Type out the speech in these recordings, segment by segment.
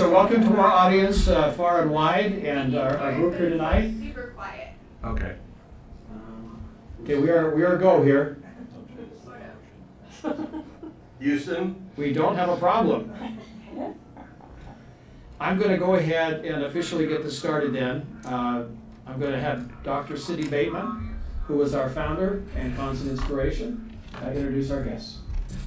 so welcome to our audience far and wide, and our group here tonight. Super quiet. Okay. Okay, we are a go here. Houston? We don't have a problem. I'm going to go ahead and officially get this started then. I'm going to have Dr. Cindy Bateman, who is our founder and constant inspiration, introduce our guests.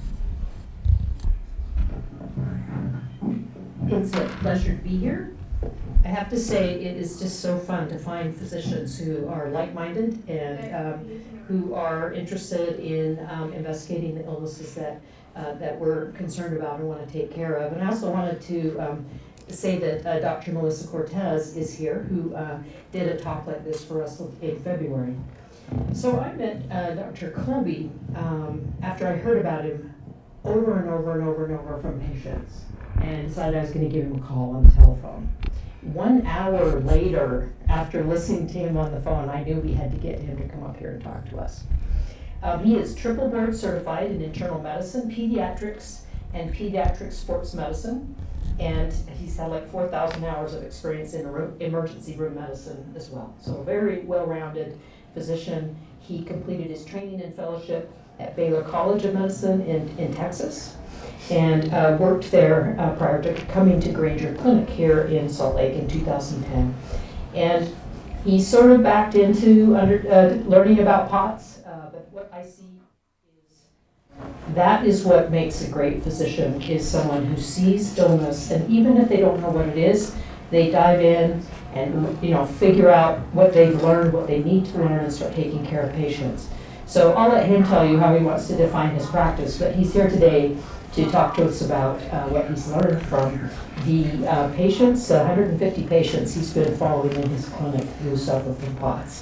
It's a pleasure to be here. I have to say it is just so fun to find physicians who are like-minded and who are interested in investigating the illnesses that we're concerned about and want to take care of. And I also wanted to say that Dr. Melissa Cortez is here, who did a talk like this for us in February. So I met Dr. Coleby after I heard about him over and over and over and over from patients, and decided I was going to give him a call on the telephone. 1 hour later, after listening to him on the phone, I knew we had to get him to come up here and talk to us. He is triple board certified in internal medicine, pediatrics, and pediatric sports medicine. And he's had like 4,000 hours of experience in emergency room medicine as well. So a very well-rounded physician. He completed his training and fellowship at Baylor College of Medicine in Texas, and worked there prior to coming to Granger Clinic here in Salt Lake in 2010. And he sort of backed into learning about POTS, but what I see is that is what makes a great physician, is someone who sees illness, and even if they don't know what it is, they dive in and figure out what they've learned, what they need to learn, and start taking care of patients. So I'll let him tell you how he wants to define his practice, but he's here today to talk to us about what he's learned from the patients, 150 patients he's been following in his clinic who suffer from POTS.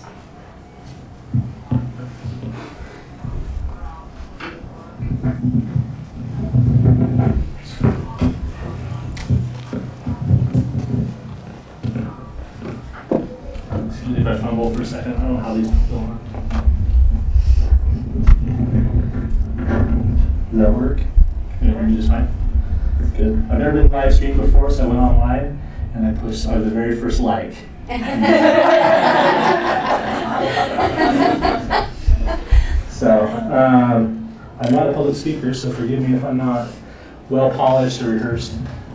Excuse me if I fumble for a second. I don't know how these go on. Does that work? Can you hear me just fine? Good. I've never been live streamed before, so I went online and I pushed the very first like. So, I'm not a public speaker, so forgive me if I'm not well polished or rehearsed.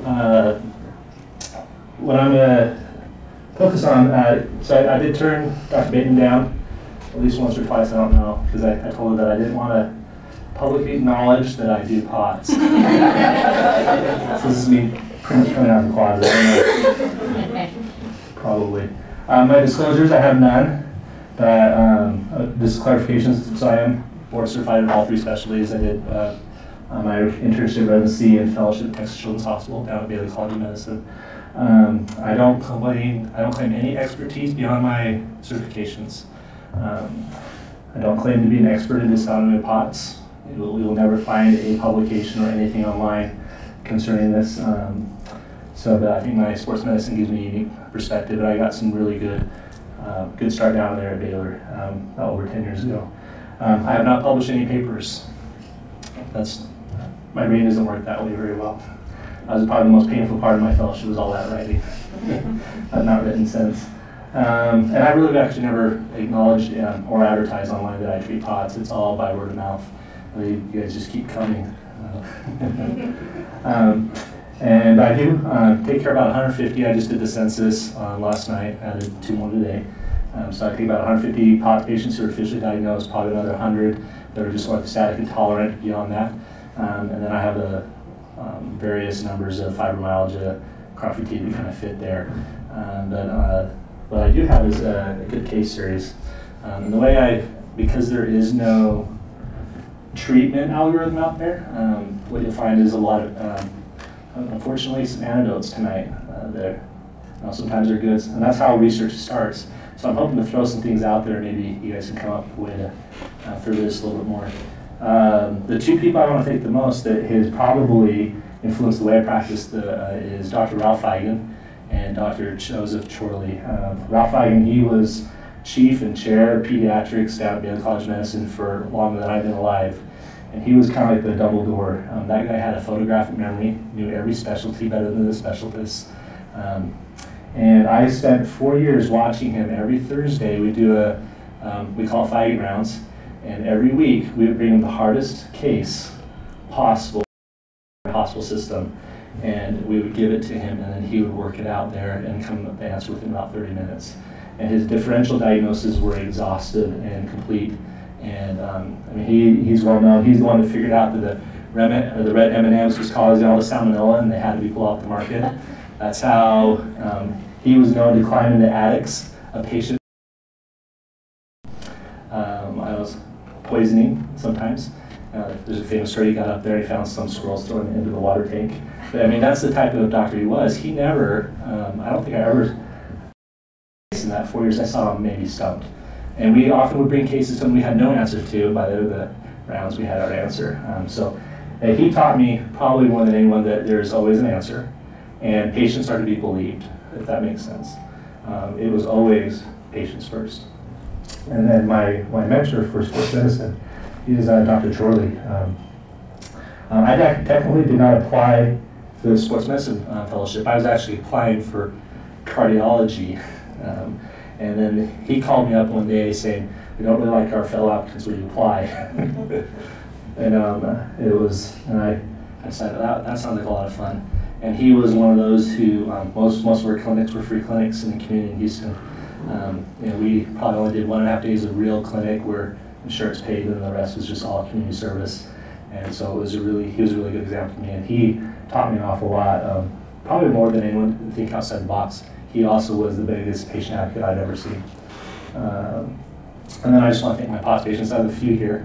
What I'm going to focus on, so I did turn Dr. Bateman down at least once or twice, I don't know, because I told her that I didn't want to publicly acknowledge that I do POTS. So this is me pretty much coming out of the closet, I don't know. Probably. My disclosures, I have none. Just clarifications, so I am board certified in all 3 specialties. I did my internship, residency, and fellowship at Texas Children's Hospital down at Baylor College of Medicine. I don't claim any expertise beyond my certifications. I don't claim to be an expert in dysautonomia POTS. We will never find a publication or anything online concerning this. But I think my sports medicine gives me a unique perspective, and I got some really good start down there at Baylor over 10 years ago. I have not published any papers. My brain doesn't work that way very well. That was probably the most painful part of my fellowship, was all that writing. I've not written since. And I really actually never acknowledged or advertised online that I treat POTS. It's all by word of mouth. You guys just keep coming. And I do take care of about 150. I just did the census last night, added 2 more today. So I take about 150 POTS patients who are officially diagnosed, probably another 100 that are just orthostatic intolerant beyond that. And then I have the various numbers of fibromyalgia, chronic fatigue that kind of fit there. But what I do have is a good case series. And the way because there is no treatment algorithm out there, what you'll find is a lot of, unfortunately, some anecdotes tonight there. Sometimes they're good, and that's how research starts. So I'm hoping to throw some things out there. Maybe you guys can come up with a way to further this a little bit more. The 2 people I want to thank the most that has probably influenced the way I practice is Dr. Ralph Eigen and Dr. Joseph Chorley. Ralph Eigen, he was chief and chair of pediatrics down at Baylor College of Medicine for longer than I've been alive. And he was kind of like the double door. That guy had a photographic memory, knew every specialty better than the specialists. And I spent 4 years watching him. Every Thursday we do we call it fighting rounds. And every week we would bring him the hardest case possible in the hospital system. And we would give it to him, and then he would work it out there and come up with the answer within about 30 minutes. And his differential diagnoses were exhaustive and complete. And I mean, he's well known. He's the one that figured out that the red M&Ms was causing all the salmonella, and they had to be pulled off the market. That's how he was known to climb into attics. A patient I was poisoning sometimes. There's a famous story. He got up there, he found some squirrels throwing it into the water tank. But I mean, that's the type of doctor he was. He never, I don't think I ever, in that 4 years, I saw him maybe stumped. And we often would bring cases to him we had no answer to. By the end of the rounds, we had our answer. So he taught me probably more than anyone that there's always an answer, and patients are to be believed, if that makes sense. It was always patients first. And then my mentor for sports medicine is Dr. Chorley. I technically did not apply for the sports medicine fellowship. I was actually applying for cardiology. And then he called me up one day saying, "We don't really like our fellow applicants when you apply." And I decided that sounded like a lot of fun. And he was one of those who, most of our clinics were free clinics in the community in Houston. We probably only did 1.5 days of real clinic where insurance paid, and the rest was just all community service. And so he was a really good example to me, and he taught me an awful lot, probably more than anyone would think outside the box. He also was the biggest patient advocate I'd ever seen. And then I just want to thank my POTS patients. I have a few here.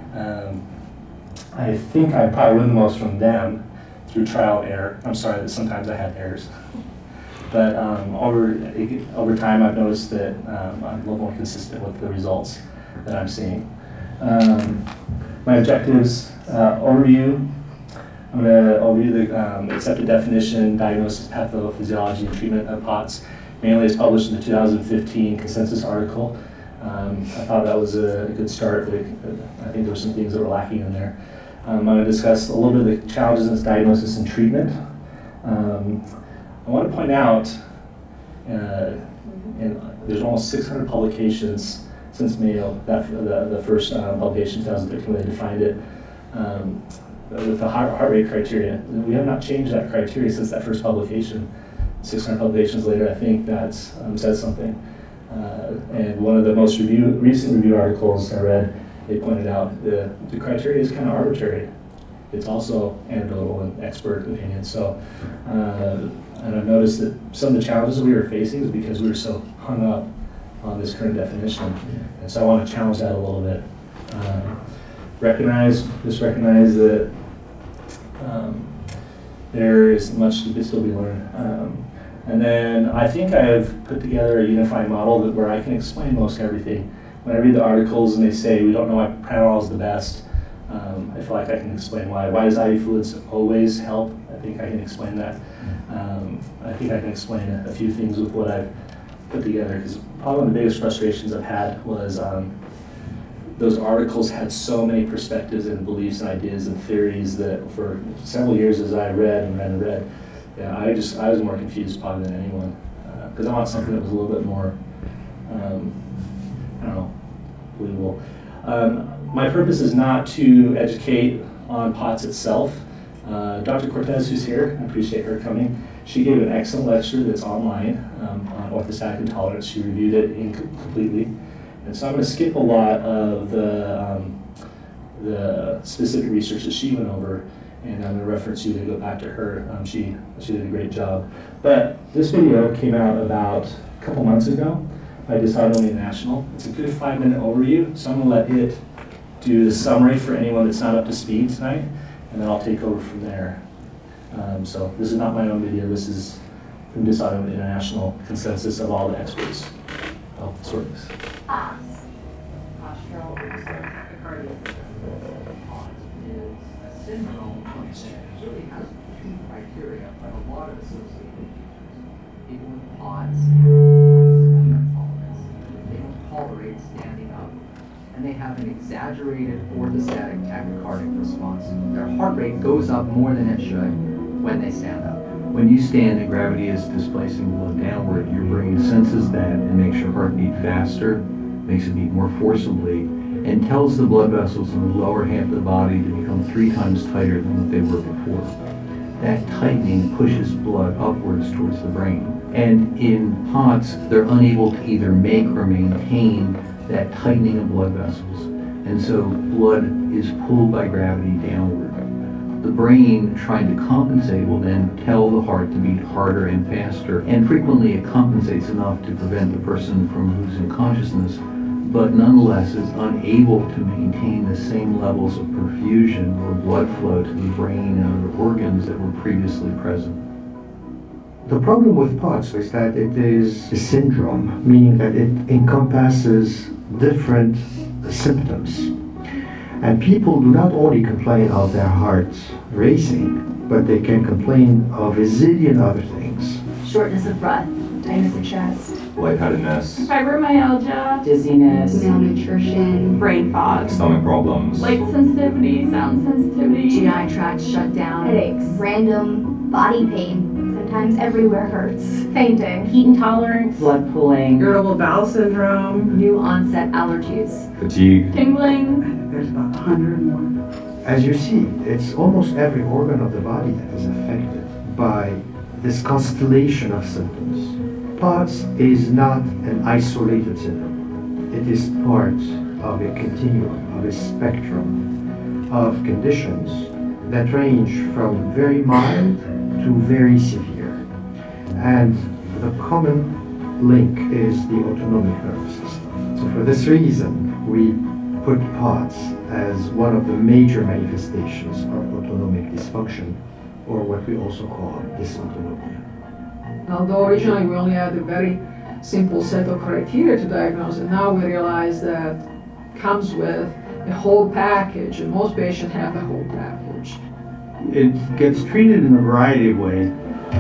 I think I probably learned the most from them through trial and error. I'm sorry that sometimes I had errors. But over time, I've noticed that I'm a little more consistent with the results that I'm seeing. My objectives, overview. I'm going to overview the accepted definition, diagnosis, pathophysiology, and treatment of POTS. Mainly it's published in the 2015 consensus article. I thought that was a good start. I think there were some things that were lacking in there. I'm going to discuss a little bit of the challenges in this diagnosis and treatment. I want to point out, there's almost 600 publications since Mayo, the first publication in 2015 when they defined it, with the heart rate criteria. We have not changed that criteria since that first publication. 600 publications later, I think that says something. And one of the most recent review articles I read, they pointed out the criteria is kind of arbitrary. It's also anecdotal and expert opinion. So, and I've noticed that some of the challenges we were facing is because we were so hung up on this current definition. And so I want to challenge that a little bit. Recognize that there is much to still be learned. And then I think I've put together a unifying model where I can explain most everything. When I read the articles and they say we don't know why Propanol is the best, I feel like I can explain why. Why does IV fluids always help? I think I can explain that. I think I can explain a few things with what I've put together, because probably one of the biggest frustrations I've had was those articles had so many perspectives and beliefs and ideas and theories that for several years as I read and read, yeah, I was more confused probably than anyone, because I want something that was a little bit more, I don't know, believable. My purpose is not to educate on POTS itself. Dr. Cortez, who's here, I appreciate her coming. She gave an excellent lecture that's online on orthostatic intolerance. She reviewed it completely. And so I'm going to skip a lot of the specific research that she went over, and I'm going to reference you to go back to her. She did a great job. But this video came out about a couple months ago by Dysautonomia International. It's a good 5-minute overview, so I'm going to let it do the summary for anyone that's not up to speed tonight, and then I'll take over from there. So this is not my own video. This is from Dysautonomia International consensus of all the experts. Oh, sorry. Postural tachycardia is a syndrome that really has 2 criteria, but a lot of associated features. People with POTS have intolerance. They don't tolerate standing up, and they have have an exaggerated orthostatic tachycardic response. Their heart rate goes up more than it should when they stand up. When you stand and gravity is displacing blood downward, your brain senses that and makes your heart beat faster, makes it beat more forcibly, and tells the blood vessels in the lower half of the body to become 3 times tighter than what they were before. That tightening pushes blood upwards towards the brain. And in POTS, they're unable to either make or maintain that tightening of blood vessels. And so blood is pulled by gravity downward. The brain, trying to compensate, will then tell the heart to beat harder and faster. And frequently it compensates enough to prevent the person from losing consciousness, but nonetheless is unable to maintain the same levels of perfusion or blood flow to the brain and other organs that were previously present. The problem with POTS is that it is a syndrome, meaning that it encompasses different symptoms. And people do not only complain of their hearts racing, but they can complain of a zillion other things. Shortness of breath, tightness of chest, lightheadedness, fibromyalgia, dizziness, malnutrition, brain fog, stomach problems, light sensitivity, sound sensitivity, GI tract shut down, headaches, random body pain, sometimes everywhere hurts, fainting, heat intolerance, blood pooling, irritable bowel syndrome, new onset allergies, fatigue, tingling. there's about 100 more. As you see, it's almost every organ of the body that is affected by this constellation of symptoms. POTS is not an isolated syndrome. It is part of a continuum, of a spectrum of conditions that range from very mild to very severe. And the common link is the autonomic nervous system. So for this reason, we put POTS as one of the major manifestations of autonomic dysfunction, or what we also call dysautonomia. Although originally we only had a very simple set of criteria to diagnose, and now we realize that comes with a whole package, and most patients have the whole package. It gets treated in a variety of ways.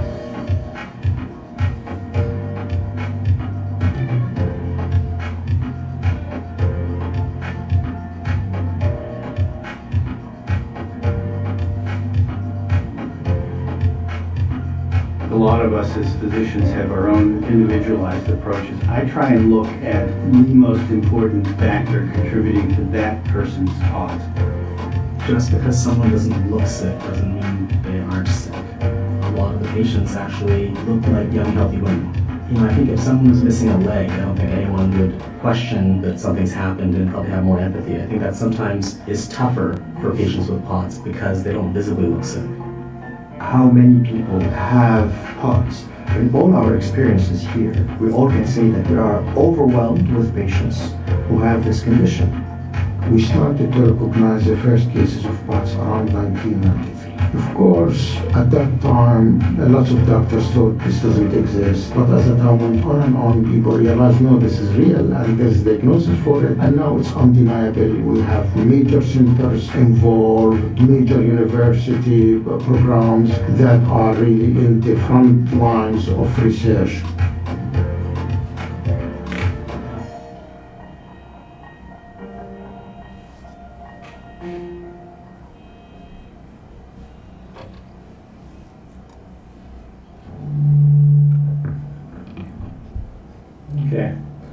A lot of us as physicians have our own individualized approaches. I try and look at the most important factor contributing to that person's POTS. Just because someone doesn't look sick doesn't mean they aren't sick. A lot of the patients actually look like young, healthy women. You know, I think if someone was missing a leg, I don't think anyone would question that something's happened and probably have more empathy. I think that sometimes is tougher for patients with POTS because they don't visibly look sick. How many people have POTS? In all our experiences here, we all can say that we are overwhelmed with patients who have this condition. We started to recognize the first cases of POTS around 1993. Of course, at that time, lots of doctors thought this doesn't exist. But as the time went on, people realized, no, this is real, and there's diagnosis for it. And now it's undeniable. We have major centers involved, major university programs that are really in the front lines of research. Okay.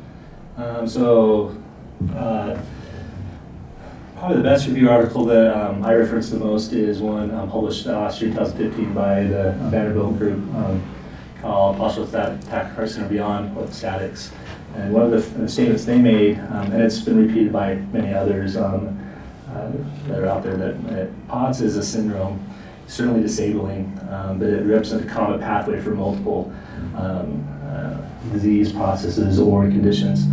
Probably the best review article that I reference the most is one published last year, 2015, by the Vanderbilt group called Postural Tachycardia and Beyond Orthostatics. And one of the statements they made, and it's been repeated by many others that are out there, that POTS is a syndrome, certainly disabling, but it represents a common pathway for multiple disease processes or conditions.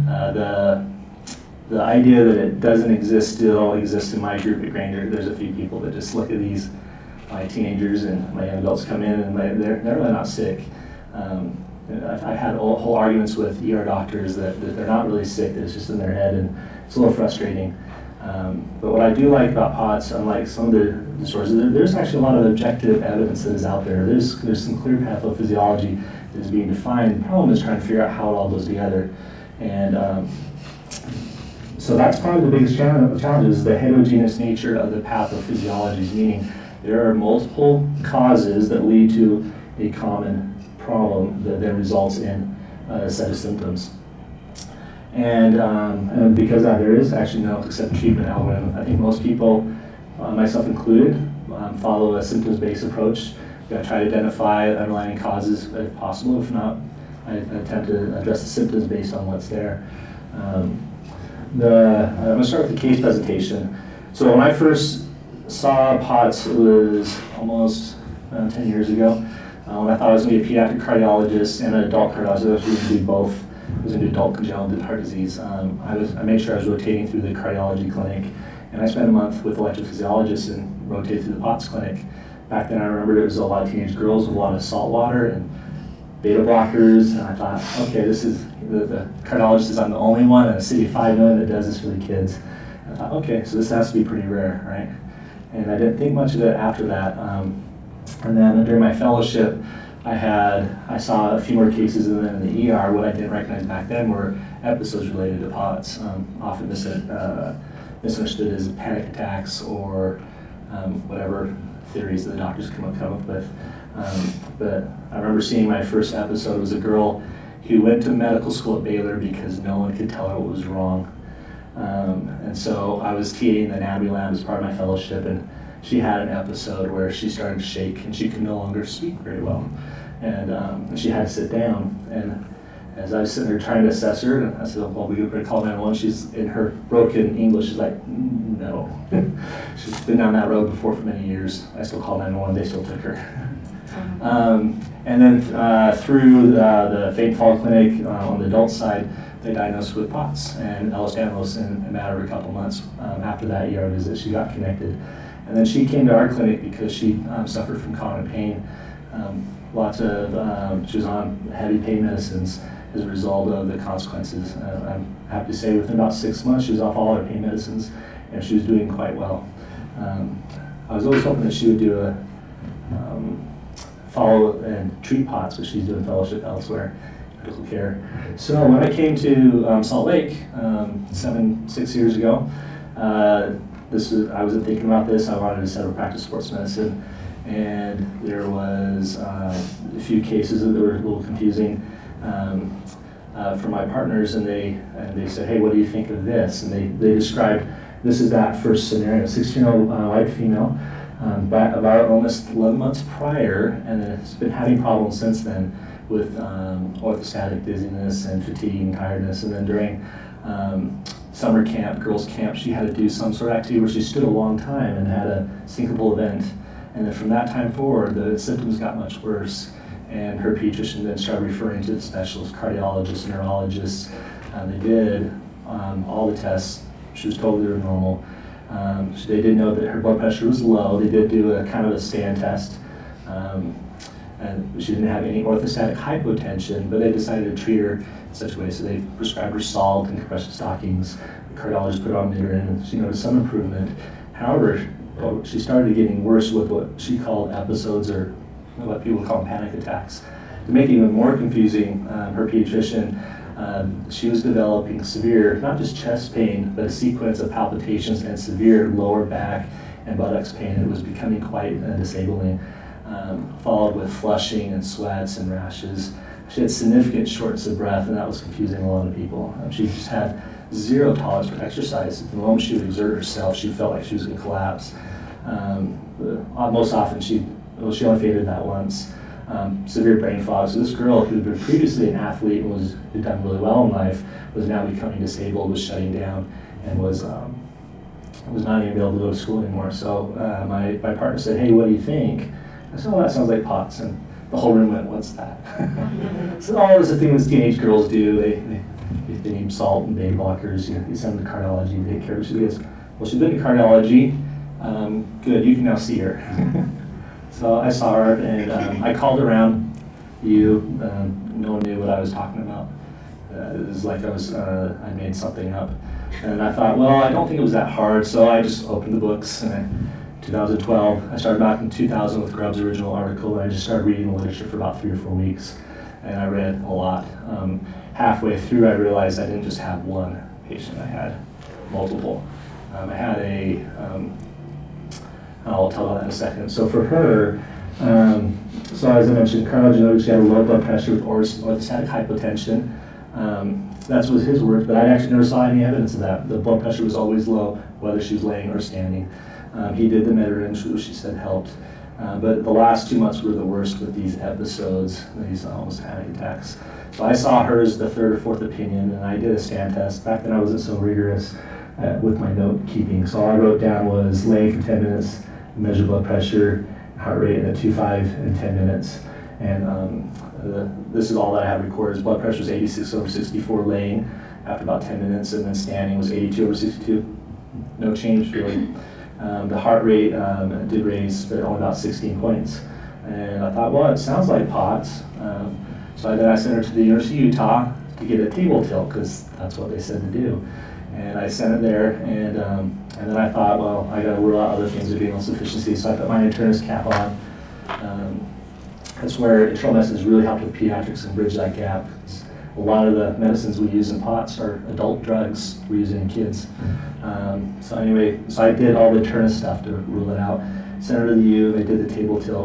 The idea that it doesn't exist still exists in my group at Granger. There's a few people that just look at my teenagers and my young adults come in and they're really not sick. I've had whole arguments with ER doctors that they're not really sick, that it's just in their head, and it's a little frustrating. But what I do like about POTS, unlike some of the disorders, there's actually a lot of objective evidence that is out there. There's some clear pathophysiology that is being defined. The problem is trying to figure out how it all goes together. And So that's probably the biggest challenge is the heterogeneous nature of the pathophysiology, meaning there are multiple causes that lead to a common problem that then results in a set of symptoms. And because of that, there is actually no accepted treatment algorithm. I think most people, myself included, follow a symptoms-based approach. You gotta try to identify underlying causes if possible. If not, I attempt to address the symptoms based on what's there. I'm going to start with the case presentation. So when I first saw POTS, it was almost 10 years ago. When I thought I was going to be a pediatric cardiologist and an adult cardiologist, I was going to do both. I was going to do adult congenital heart disease. I made sure I was rotating through the cardiology clinic, and I spent a month with electrophysiologists and rotated through the POTS clinic. Back then I remember it was a lot of teenage girls with a lot of salt water and beta blockers, and I thought, okay, this is, the cardiologist is I'm the only one in a city of 5 million that does this for the kids. And I thought, okay, so this has to be pretty rare, right? And I didn't think much of it after that. And then during my fellowship, I saw a few more cases, and then in the ER, what I didn't recognize back then were episodes related to POTS, often misunderstood as panic attacks or whatever theories that the doctors come up with. But I remember seeing my first episode. It was a girl who went to medical school at Baylor because no one could tell her what was wrong. And so I was TAing the anatomy lab as part of my fellowship, and she had an episode where she started to shake and she could no longer speak very well. And she had to sit down. And as I was sitting there trying to assess her, and I said, well, we better call 911. She's in her broken English. She's like, no. She's been down that road before for many years. I still called 911. They still took her. And then through the Faint Fall Clinic on the adult side, they diagnosed with POTS and Ehlers-Danlos in a matter of a couple months. After that ER visit, she got connected. And then she came to our clinic because she suffered from chronic pain. She was on heavy pain medicines as a result of the consequences. I'm happy to say within about 6 months, she was off all her pain medicines, and she was doing quite well. I was always hoping that she would do follow and treat POTS, but she's doing fellowship elsewhere, critical care. So when I came to Salt Lake 6 years ago, I wasn't thinking about this. I wanted to set up practice sports medicine, and there was a few cases that were a little confusing for my partners, and they said, hey, what do you think of this? And they described this is that first scenario, 16-year-old white female, about almost 11 months prior, and has been having problems since then with orthostatic dizziness and fatigue and tiredness. And then during summer camp, girls' camp, she had to do some sort of activity where she stood a long time and had a syncopal event. And then from that time forward, the symptoms got much worse. And her pediatrician then started referring to the specialists, cardiologists, neurologists. They did all the tests. She was totally normal. They did know that her blood pressure was low. They did do a kind of a stand test. And she didn't have any orthostatic hypotension, but they decided to treat her in such a way. So they prescribed her salt and compression stockings. The cardiologist put her on Midrin, and she noticed some improvement. However, she started getting worse with what she called episodes, or what people call panic attacks. To make it even more confusing, her pediatrician, she was developing severe, not just chest pain, but a sequence of palpitations and severe lower back and buttocks pain. It was becoming quite disabling, followed with flushing and sweats and rashes. She had significant shortness of breath, and that was confusing a lot of people. She just had zero tolerance for exercise. The moment she would exert herself, she felt like she was going to collapse. Most often, she only fainted that once. Severe brain fog. So this girl, who had been previously an athlete and had done really well in life, was now becoming disabled, was shutting down, and was not even able to go to school anymore. So my partner said, hey, what do you think? I said, oh, that sounds like POTS. And the whole room went, what's that? So all those things teenage girls do. They need salt and beta blockers. You send them to cardiology, they take care of it. She goes, well, she's been to cardiology. Good, you can now see her. So I saw her, and I called around no one knew what I was talking about. It was like I made something up. And I thought, well, I don't think it was that hard, so I just opened the books. And in 2012, I started back in 2000 with Grubb's original article, and I just started reading the literature for about 3 or 4 weeks. And I read a lot. Halfway through, I realized I didn't just have one patient. I had multiple. I had I'll tell about that in a second. So for her, so as I mentioned, cardiologist, she had a low blood pressure with orthostatic hypotension. That was his words, but I actually never saw any evidence of that. The blood pressure was always low, whether she was laying or standing. He did the med-range, which she said helped. But the last 2 months were the worst with these episodes, these almost panic attacks. So I saw hers the third or fourth opinion, and I did a stand test. Back then I wasn't so rigorous with my note keeping. So all I wrote down was laying for 10 minutes, measure blood pressure, heart rate in a 2-5 in 10 minutes. And this is all that I have recorded. Blood pressure was 86/64 laying after about 10 minutes, and then standing was 82/62. No change really. The heart rate did raise, but only about 16 points. And I thought, well, it sounds like POTS. So then I sent her to the University of Utah to get a table tilt, because that's what they said to do. And I sent it there, and then I thought, well, I got to rule out other things of renal insufficiency, so I put my internist cap on. That's where internal medicine has really helped with pediatrics and bridge that gap. A lot of the medicines we use in POTS are adult drugs we're using in kids. So anyway, so I did all the internist stuff to rule it out. Sent her to the U, they did the table tilt.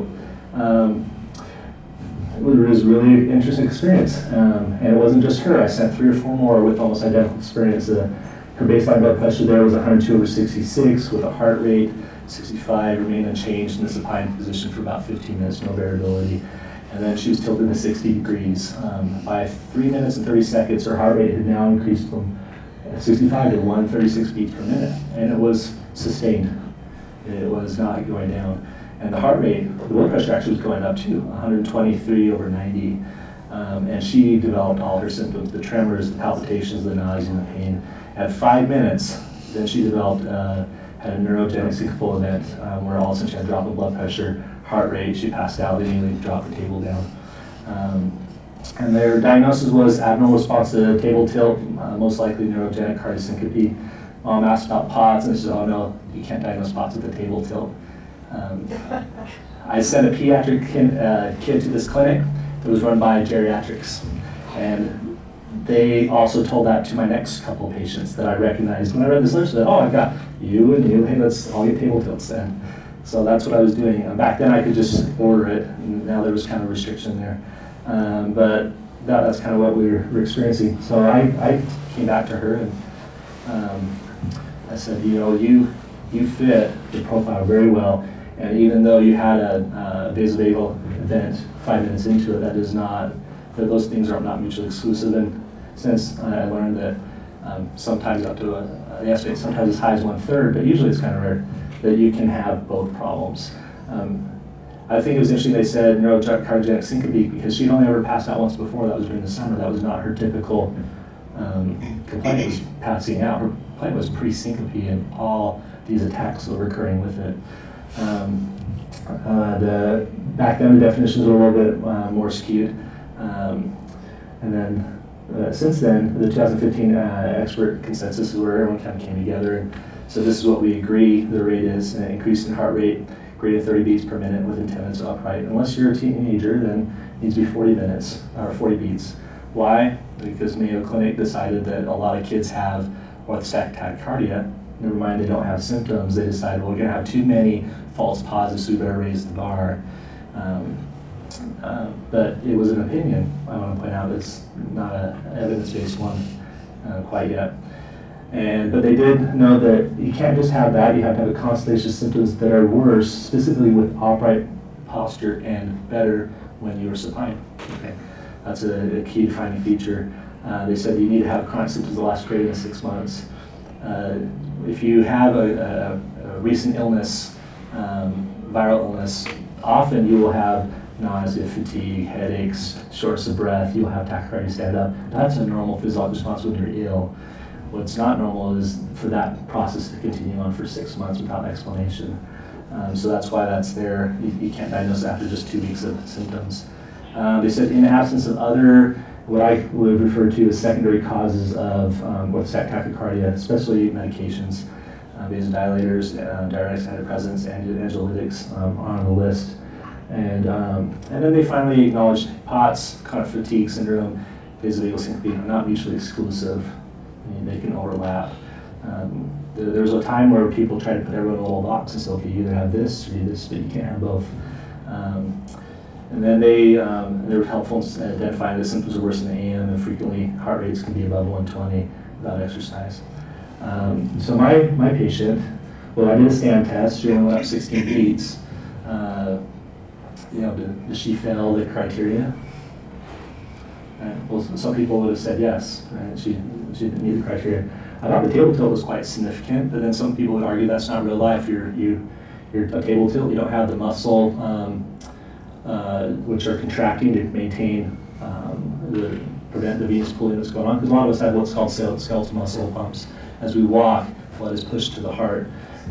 It was a really interesting experience. And it wasn't just her, I sent 3 or 4 more with almost identical experience. Her baseline blood pressure there was 102/66 with a heart rate 65, remained unchanged in the supine position for about 15 minutes, no variability. And then she was tilted to 60 degrees. By 3 minutes and 30 seconds, her heart rate had now increased from 65 to 136 beats per minute, and it was sustained. It was not going down. And the heart rate, the blood pressure actually was going up too, 123/90. And she developed all her symptoms, the tremors, the palpitations, the nausea, and the pain. At 5 minutes, then she developed, had a neurogenic syncopal event where all of a sudden she had a drop of blood pressure, heart rate, she passed out, they immediately dropped the table down. And their diagnosis was abnormal response to the table tilt, most likely neurogenic cardiosyncope. Mom asked about POTS, and she said, oh no, you can't diagnose POTS with the table tilt. I sent a pediatric kid to this clinic that was run by geriatrics. And they also told that to my next couple of patients that I recognized. When I read this list, I said, oh, I've got you and you, hey, let's all get table tilts then. So that's what I was doing. Back then I could just order it, and now there was kind of restriction there. But that's kind of what we were experiencing. So I came back to her and I said, you know, you fit the profile very well, and even though you had a vasovagal event 5 minutes into it, that is not, that those things are not mutually exclusive. And since I learned that sometimes up to they estimate sometimes as high as 1/3, but usually it's kind of rare that you can have both problems. I think it was interesting they said neurocardiogenic syncope because she'd only ever passed out once before. That was during the summer. That was not her typical complaint. It was passing out. Her complaint was pre-syncope, and all these attacks were occurring with it. Back then the definitions were a little bit more skewed. And then since then, the 2015 expert consensus is where everyone kind of came together. And so this is what we agree the rate is: an increase in heart rate greater than 30 beats per minute within 10 minutes upright. Unless you're a teenager, then it needs to be 40 minutes, or 40 beats. Why? Because Mayo Clinic decided that a lot of kids have orthostatic tachycardia. Never mind they don't have symptoms, they decided, well, we're going to have too many false positives, so we better raise the bar. But it was an opinion. I want to point out it's not an evidence-based one quite yet. But they did know that you can't just have that, you have to have a constellation of symptoms that are worse, specifically with upright posture, and better when you are supine. Okay. That's a key defining feature. They said you need to have chronic symptoms that last greater than 6 months. If you have a recent illness, viral illness, often you will have nausea, fatigue, headaches, shortness of breath, you'll have tachycardia stand up. That's a normal physiological response when you're ill. What's not normal is for that process to continue on for 6 months without explanation. So that's why that's there. You can't diagnose after just 2 weeks of symptoms. They said in the absence of other, what I would refer to as secondary causes of orthostatic tachycardia, especially medications, vasodilators, diuretics, antidepressants, anxiolytics are on the list. And then they finally acknowledged POTS, chronic fatigue syndrome, vasovagal syncope are not mutually exclusive. I mean, they can overlap. There was a time where people tried to put everyone in a little box and say, okay, you either have this or you do this, but you can't have both. And then they were helpful in identifying the symptoms are worse in the AM, and frequently heart rates can be above 120 without exercise. So my patient, well, I did a stand test. She only went up 16 beats. Did she fail the criteria? Well, some people would have said yes, right? She didn't meet the criteria. I thought the table tilt was quite significant, but then some people would argue that's not real life. You're a table tilt. You don't have the muscle which are contracting to maintain prevent the venous pooling that's going on. Because a lot of us have what's called skeletal muscle pumps. As we walk, blood is pushed to the heart.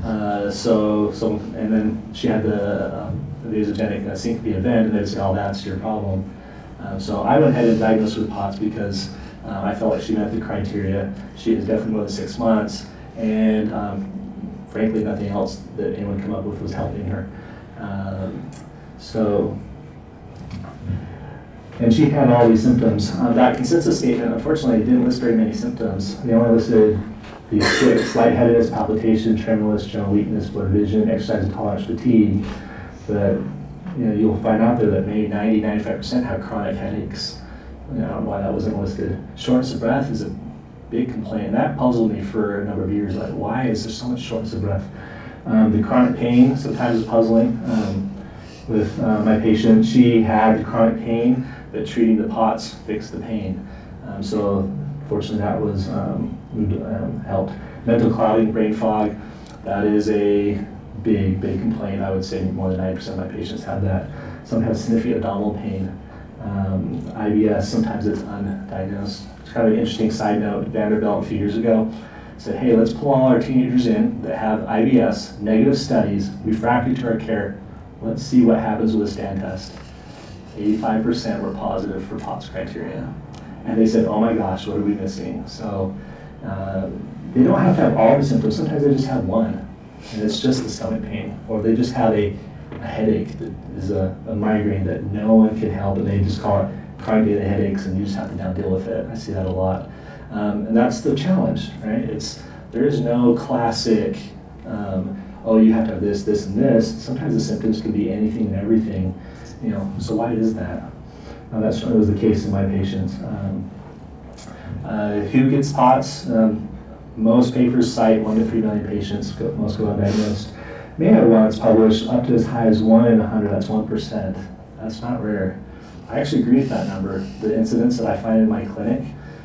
And then she had the vasogenic syncope event, and they would say, oh, that's your problem. So I went ahead and diagnosed her with POTS because I felt like she met the criteria. She is definitely more than 6 months, and frankly, nothing else that anyone come up with was helping her. And she had all these symptoms. That consensus statement, unfortunately, didn't list very many symptoms. They only listed these 6: lightheadedness, palpitation, tremorless, general weakness, blurred vision, exercise intolerance, fatigue. But you'll find out there that maybe 90–95% have chronic headaches. I don't know why that wasn't listed. Shortness of breath is a big complaint. That puzzled me for a number of years. Like, why is there so much shortness of breath? The chronic pain sometimes is puzzling. With my patient, she had chronic pain, but treating the POTS fixed the pain. So fortunately that was helped. Mental clouding, brain fog, that is a big complaint. I would say more than 90% of my patients have that. Some have significant abdominal pain. IBS, sometimes it's undiagnosed. It's kind of an interesting side note. Vanderbilt a few years ago said, hey, let's pull all our teenagers in that have IBS, negative studies, refractory to our care. Let's see what happens with a stand test. 85% were positive for POTS criteria. And they said, oh my gosh, what are we missing? So they don't have to have all the symptoms. Sometimes they just have one, and it's just the stomach pain. Or they just have a headache that is a migraine that no one can help, and they just call it chronic daily headaches, and you just have to now deal with it. I see that a lot. And that's the challenge, right? There is no classic, oh, you have to have this, this, and this. Sometimes the symptoms can be anything and everything. So why is that? That certainly was the case in my patients. Who gets POTS? Most papers cite 1 to 3 million patients. Most go undiagnosed. May have one that's published up to as high as 1 in 100. That's 1%. That's not rare. I actually agree with that number. The incidence that I find in my clinic,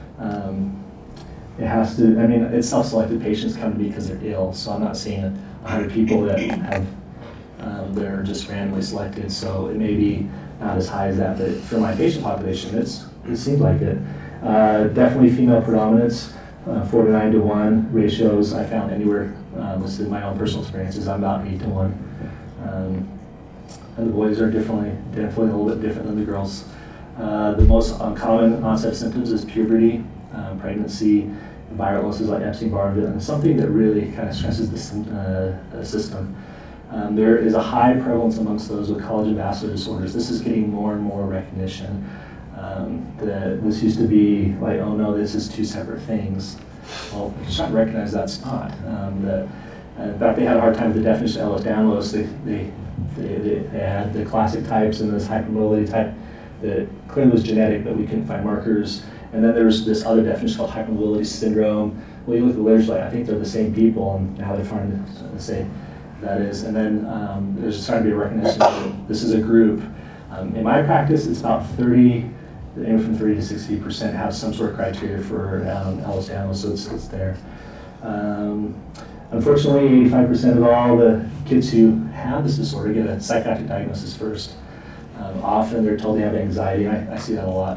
it has to. I mean, it's self-selected patients come to me because they're ill. So I'm not seeing 100 people that have. They're just randomly selected, so it may be not as high as that, but for my patient population, it seems like it. Definitely female predominance, 4 to 9 to 1 ratios I found anywhere listed in my own personal experiences. I'm about 8 to 1. And the boys are definitely a little bit different than the girls. The most common onset symptoms is puberty, pregnancy, viral illnesses like Epstein-Barr, and something that really kind of stresses the system. There is a high prevalence amongst those with collagen vascular disorders. This is getting more and more recognition. This used to be like, oh no, this is 2 separate things. Well, just trying to recognize that's not. In fact, they had a hard time with the definition of Ehlers-Danlos. They had the classic types and this hypermobility type that clearly was genetic, but we couldn't find markers. And then there was this other definition called hypermobility syndrome. Well, you look at the literature, like, I think they're the same people, and now they're trying to say that is. And then there's starting to be a recognition that this is a group. In my practice, it's about 30, anywhere from 30 to 60% have some sort of criteria for Ehlers-Danlos, so it's there. Unfortunately, 85% of all the kids who have this disorder get a psychiatric diagnosis first. Often they're told they have anxiety. I see that a lot.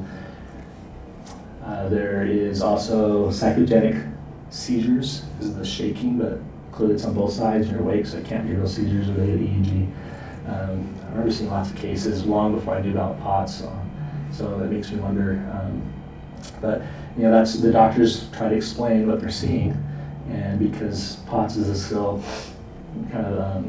There is also psychogenic seizures because of the shaking, but clearly it's on both sides. You're awake, so it can't be real seizures or they get EEG. I remember seeing lots of cases long before I knew about POTS, so that makes me wonder. But that's the doctors try to explain what they're seeing, and because POTS is still kind of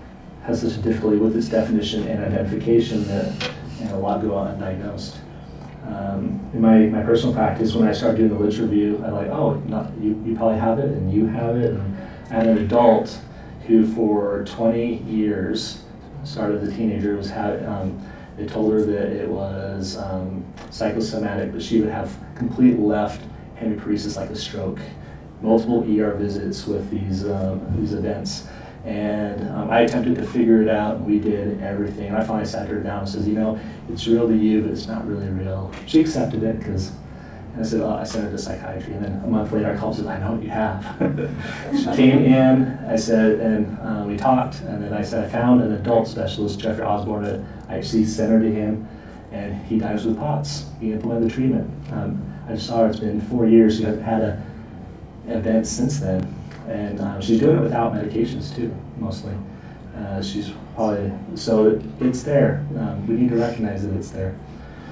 has such a difficulty with its definition and identification that a lot go undiagnosed. In my personal practice, when I started doing the literature review, I like, oh, you probably have it, and you have it. And I had an adult who for 20 years, started as a teenager, they told her that it was psychosomatic, but she would have complete left hemiparesis like a stroke, multiple ER visits with these events. And I attempted to figure it out, and we did everything. And I finally sat her down and says, you know, it's real to you, but it's not really real. She accepted it, and I said, I sent her to psychiatry. And then a month later, I called and said, I know what you have. She came in, I said, and we talked, and then I said, I found an adult specialist, Jeffrey Osborne. I actually sent her to him, and he diagnosed with POTS. He implemented the treatment. I just saw her, it's been 4 years. She hasn't had an event since then. And she's doing it without medications too, mostly. She's probably, so it's there. We need to recognize that it's there.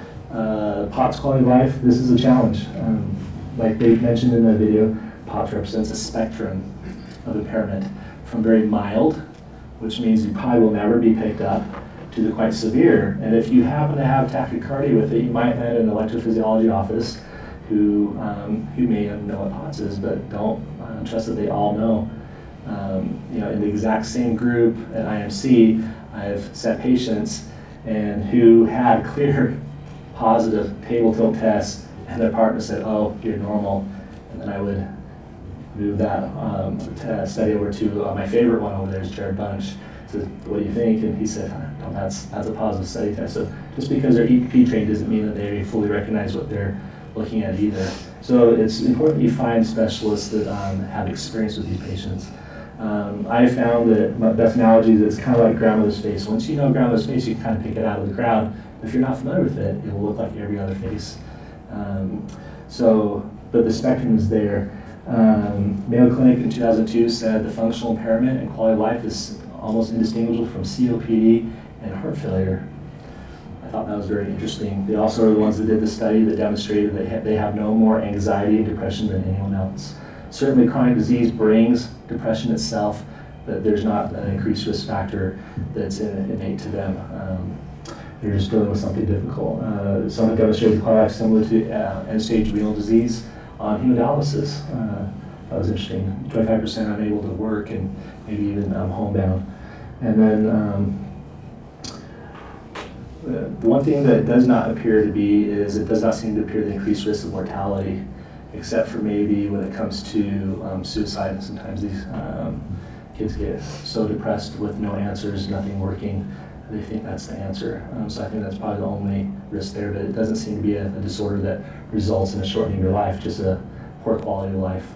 POTS quality of life, this is a challenge. Like they mentioned in the video, POTS represents a spectrum of impairment from very mild, which means you probably will never be picked up, to the quite severe. And if you happen to have tachycardia with it, you might land in an electrophysiology office who may know what POTS is, but don't trust that they all know. You know, in the exact same group at IMC, I've sent patients and who had clear positive table tilt tests, and their partner said, oh, you're normal. And then I would move that study over to my favorite one over there is Jared Bunch. Said, what do you think? And he said, oh, that's a positive study test. So just because they're EPP trained doesn't mean that they fully recognize what they're looking at either. So it's important you find specialists that have experience with these patients. I found that my best analogy is it's kind of like grandmother's face. Once you know grandmother's face, you can kind of pick it out of the crowd. If you're not familiar with it, it will look like every other face. But the spectrum is there. Mayo Clinic in 2002 said the functional impairment and quality of life is almost indistinguishable from COPD and heart failure. I thought that was very interesting. They also are the ones that did the study that demonstrated that they have no more anxiety and depression than anyone else. Certainly chronic disease brings depression itself, but there's not an increased risk factor that's innate to them. They're just dealing with something difficult. Some have demonstrated quality of life similar to end-stage renal disease on hemodialysis. That was interesting. 25% unable to work and maybe even homebound. And then the one thing that does not appear to be is it does not seem to appear the increased risk of mortality, except for maybe when it comes to suicide. Sometimes these kids get so depressed with no answers, nothing working, they think that's the answer. So I think that's probably the only risk there, but it doesn't seem to be a disorder that results in a shortening of your life, just a poor quality of life.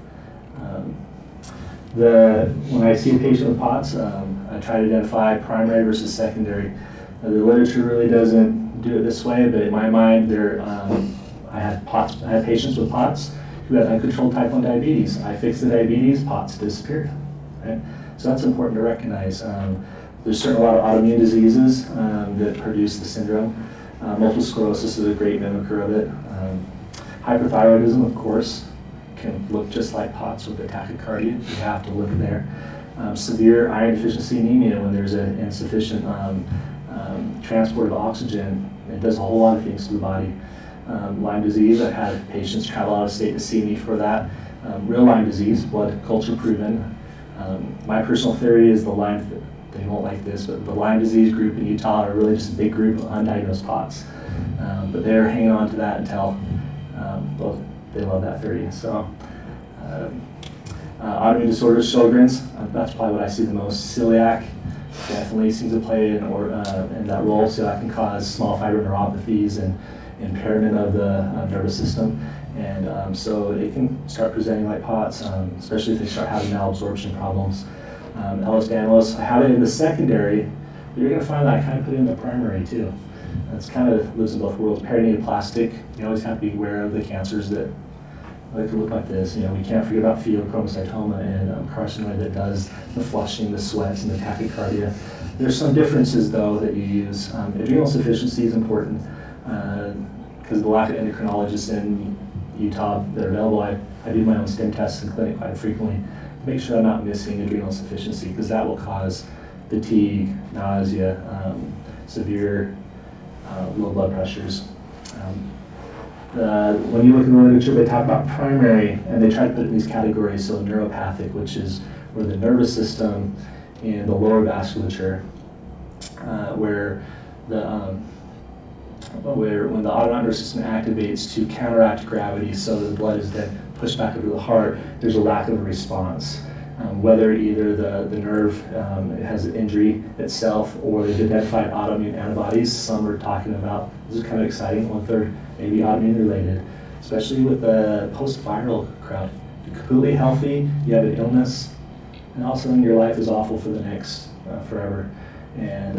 When I see a patient with POTS, I try to identify primary versus secondary. The literature really doesn't do it this way, but in my mind, I had patients with POTS who had uncontrolled type 1 diabetes. I fixed the diabetes, POTS disappeared. Right? So that's important to recognize. There's certainly a lot of autoimmune diseases that produce the syndrome. Multiple sclerosis is a great mimicker of it. Hyperthyroidism, of course, can look just like POTS with the tachycardia. You have to look there. Severe iron deficiency anemia, when there's an insufficient transport of oxygen, it does a whole lot of things to the body. Lyme disease, I've had patients travel out of state to see me for that. Real Lyme disease, blood culture proven. My personal theory is the Lyme, they won't like this, but the Lyme disease group in Utah are really just a big group of undiagnosed POTS. But they're hanging on to that until, well, they love that theory. So, autoimmune disorders, Sjogren's, that's probably what I see the most. Celiac definitely seems to play in that role. Celiac can cause small fiber neuropathies and impairment of the nervous system. And so it can start presenting like POTS, especially if they start having malabsorption problems. Ehlers-Danlos, I have it in the secondary, but you're going to find that I kind of put it in the primary too. It's kind of lives in both worlds. Perineoplastic, you always have to be aware of the cancers that could look like this. You know, we can't forget about pheochromocytoma and carcinoid that does the flushing, the sweats, and the tachycardia. There's some differences though that you use. Adrenal sufficiency is important because of the lack of endocrinologists in Utah that are available. I do my own stim tests in clinic quite frequently to make sure I'm not missing adrenal sufficiency, because that will cause fatigue, nausea, severe low blood pressures. When you look in the literature, they talk about primary, and they try to put it in these categories. So neuropathic, which is where the nervous system and the lower vasculature, where when the autonomic nervous system activates to counteract gravity, so the blood is then pushed back into the heart, there's a lack of a response. Whether either the nerve has an injury itself or they've identified autoimmune antibodies. Some are talking about, this is kind of exciting, 1/3 maybe autoimmune related, especially with the post-viral crowd. You're completely healthy, you have an illness, and all of a sudden your life is awful for the next forever. And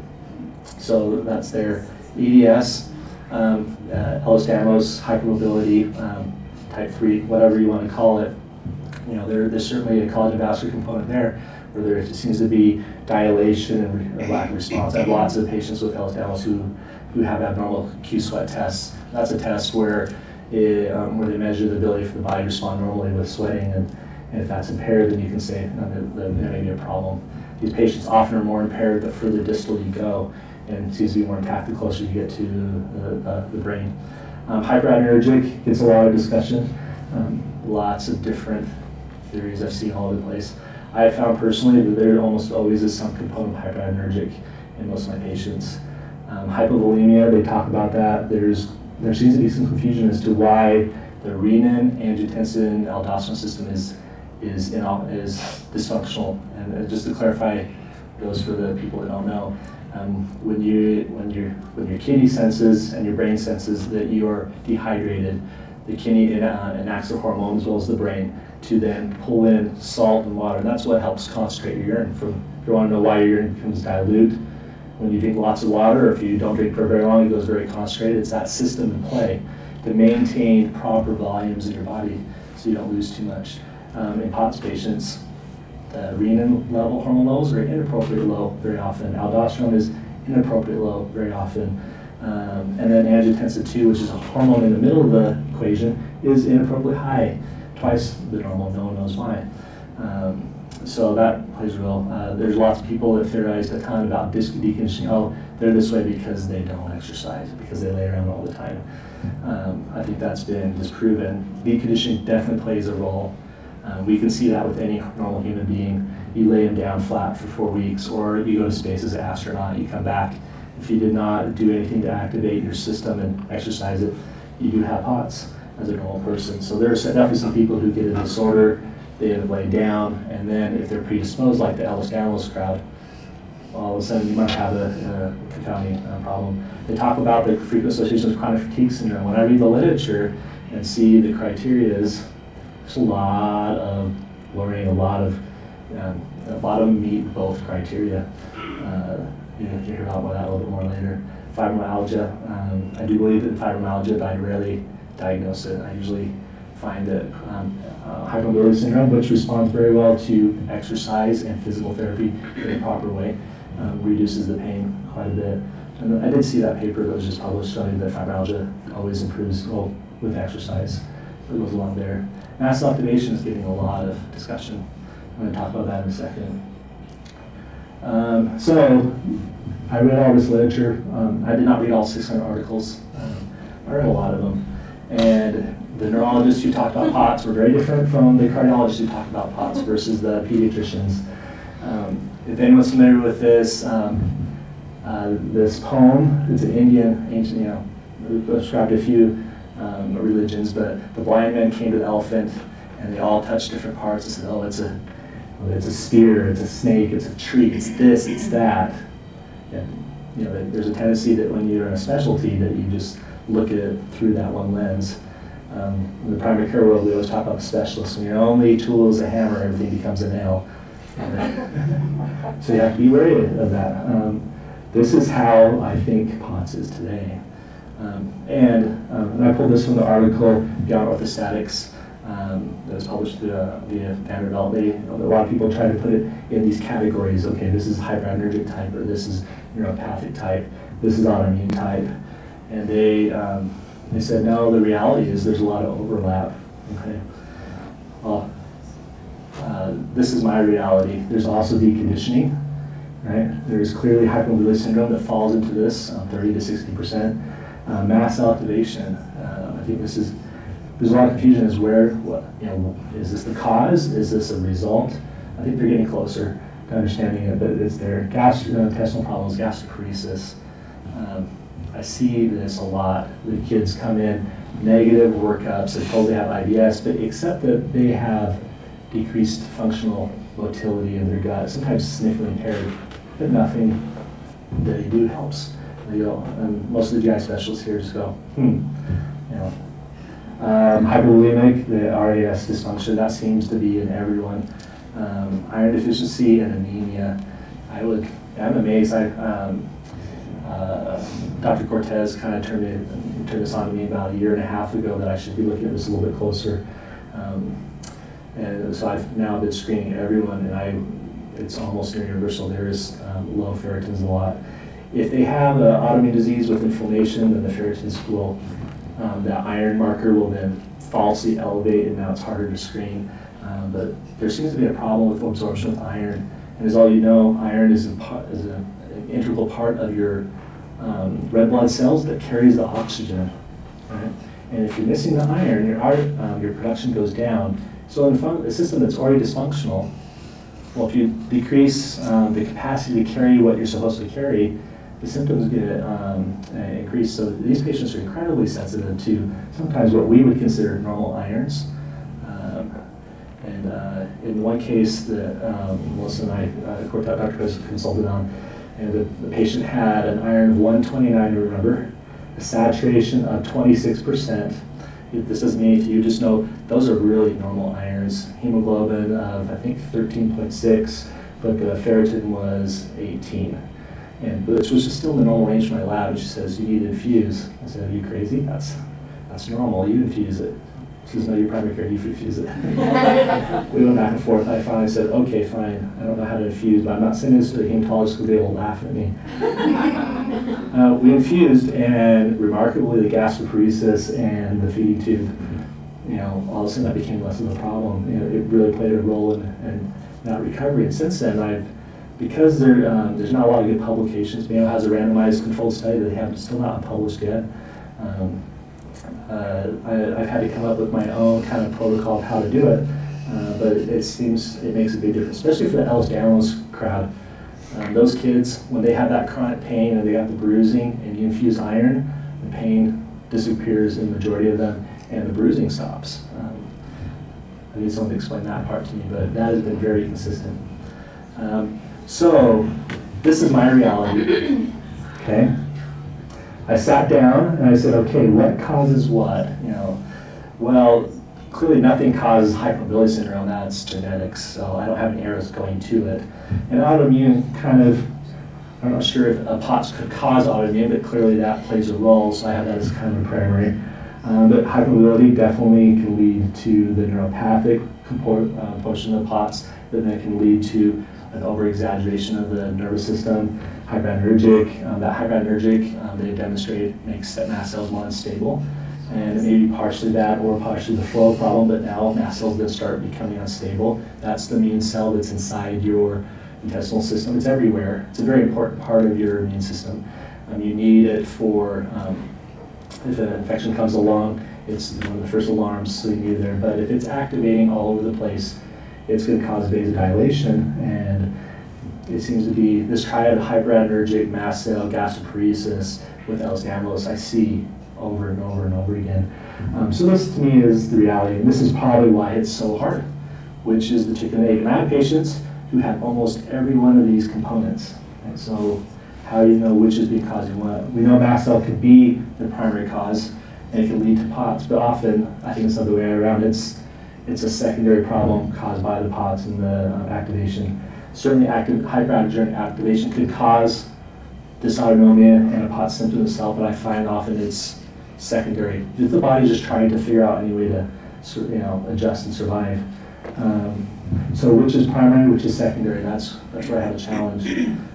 so that's their EDS, Ehlers-Danlos, hypermobility, type 3, whatever you want to call it. You know, there's certainly a collagen vascular component there, where there seems to be dilation and lack of response. I have lots of patients with Ehlers-Danlos who have abnormal Q-sweat tests. That's a test where they measure the ability for the body to respond normally with sweating, and if that's impaired, then you can say that there may be a problem. These patients often are more impaired the further distal you go, and it seems to be more intact the closer you get to the brain. Hyperadrenergic gets a lot of discussion. Lots of different theories I've seen all over the place. I have found personally that there almost always is some component of hyperadrenergic in most of my patients. Hypovolemia, they talk about that. There seems to be some confusion as to why the renin, angiotensin, aldosterone system is dysfunctional. And just to clarify, those for the people that don't know, when your kidney senses and your brain senses that you are dehydrated, the kidney enacts the hormone as well as the brain to then pull in salt and water. And that's what helps concentrate your urine. If you want to know why your urine becomes dilute, when you drink lots of water, or if you don't drink for very long, it goes very concentrated. It's that system in play to maintain proper volumes in your body so you don't lose too much. In POTS patients, the renin level, hormone levels are inappropriately low very often. Aldosterone is inappropriately low very often. And then angiotensin 2, which is a hormone in the middle of the equation, is inappropriately high, twice the normal, no one knows why. So that plays a role. There's lots of people that theorize a ton about deconditioning. Oh, they're this way because they don't exercise, because they lay around all the time. I think that's been disproven. Deconditioning definitely plays a role. We can see that with any normal human being. You lay them down flat for 4 weeks, or you go to space as an astronaut, you come back. If you did not do anything to activate your system and exercise it, you do have POTS as a normal person. So there are definitely some people who get a disorder, they end up laying down, and then if they're predisposed, like the Ehlers-Danlos crowd, all of a sudden you might have a confounding problem. They talk about the frequent association with chronic fatigue syndrome. When I read the literature and see the criteria, there's a lot of learning, a lot of them meet both criteria. You can hear about that a little bit more later. Fibromyalgia, I do believe that fibromyalgia, but I rarely diagnose it. I usually find that hypermobility syndrome, which responds very well to exercise and physical therapy in a proper way, reduces the pain quite a bit. And I did see that paper that was just published showing that fibromyalgia always improves with exercise. So it goes along there. Mass activation is getting a lot of discussion. I'm going to talk about that in a second. So I read all this literature. I did not read all 600 articles. I read a lot of them. And the neurologists who talked about POTS were very different from the cardiologists who talked about POTS versus the pediatricians. If anyone's familiar with this, this poem, it's an Indian, ancient, described a few religions, but the blind men came to the elephant and they all touched different parts and said, oh, it's a spear, it's a snake, it's a tree, it's this, it's that. And, there's a tendency that when you're in a specialty that you just look at it through that one lens. In the primary care world, we always talk about the specialists. When your only tool is a hammer, everything becomes a nail. So you have to be wary of that. This is how I think POTS is today. And I pulled this from the article Beyond Orthostatics that was published via Vanderbilt. A lot of people try to put it in these categories. Okay, this is hyperadrenergic type, or this is neuropathic type, this is autoimmune type. And they said, no, the reality is there's a lot of overlap. Okay. Well, this is my reality. There's also deconditioning, right? There's clearly hypermobility syndrome that falls into this, 30 to 60%. Mass activation, I think there's a lot of confusion as is this the cause? Is this a result? I think they're getting closer to understanding it, but it's their gastrointestinal problems, gastroparesis. I see this a lot. The kids come in, negative workups, they're told they have IBS, but except that they have decreased functional motility in their gut, sometimes sniffing impaired, but nothing that they do helps. They go, and most of the GI specialists here just go, hypervolemic, the RAS dysfunction, that seems to be in everyone. Iron deficiency and anemia. I'm amazed. Dr. Cortez kind of turned this on to me about a year and a half ago that I should be looking at this a little bit closer. And so I've now been screening everyone, and it's almost universal. There is low ferritins a lot. If they have an autoimmune disease with inflammation, then the ferritins will, that iron marker will then falsely elevate, and now it's harder to screen. But there seems to be a problem with absorption with iron. And as all you know, iron is an integral part of your red blood cells that carries the oxygen. Right? And if you're missing the iron, your production goes down. So in a system that's already dysfunctional, well, if you decrease the capacity to carry what you're supposed to carry, the symptoms get increased. So these patients are incredibly sensitive to sometimes what we would consider normal irons. In one case that Melissa and I, Dr. Chris consulted on, and the patient had an iron of 129, remember, a saturation of 26%. This doesn't mean anything to you, just know those are really normal irons. Hemoglobin of, I think, 13.6, but the ferritin was 18. Which was just still in the normal range for my lab, and she says, you need to infuse. I said, are you crazy? That's normal, you infuse it. She says, no, your primary care, you infuse it. We went back and forth. I finally said, okay, fine, I don't know how to infuse, but I'm not sending this to the hematologist because they will laugh at me. We infused, and remarkably, the gastroparesis and the feeding tube, all of a sudden that became less of a problem. It really played a role in that recovery. And since then, because there's not a lot of good publications, Mayo has a randomized controlled study that they have still not published yet. I've had to come up with my own kind of protocol of how to do it, but it seems it makes a big difference, especially for the Ehlers-Danlos crowd. Those kids, when they have that chronic pain and they got the bruising and you infuse iron, the pain disappears in the majority of them and the bruising stops. I need someone to explain that part to me, but that has been very consistent. So this is my reality, okay? I sat down and I said, okay, what causes what? Well, clearly nothing causes hypermobility syndrome, that's genetics, so I don't have any arrows going to it. And autoimmune I'm not sure if POTS could cause autoimmune, but clearly that plays a role, so I have that as kind of a primary. But hypermobility definitely can lead to the neuropathic portion of POTS, but then it can lead to an over-exaggeration of the nervous system, hyperanaergic. That hyperanaergic, they demonstrated, makes mast cells more unstable. And maybe partially that or partially the flow problem, but now mast cells that start becoming unstable. That's the immune cell that's inside your intestinal system. It's everywhere. It's a very important part of your immune system. You need it for, if an infection comes along, it's one of the first alarms, so you need it there. But if it's activating all over the place, it's going to cause vasodilation, and it seems to be this triad of hyperanaergic, mast cell, gastroparesis with Ehlers-Danlos I see over and over and over again. So this to me is the reality, and this is probably why it's so hard, which is the chicken and egg. And I have patients who have almost every one of these components. And so how do you know which is being causing what? We know mast cell could be the primary cause, and it can lead to POTS, but often I think it's the other way around. It's a secondary problem caused by the POTS and the activation. Certainly hyperallergenic activation could cause dysautonomia and a POTS symptom itself, but I find often it's secondary. The body's just trying to figure out any way to adjust and survive. So which is primary, which is secondary, that's where I have a challenge.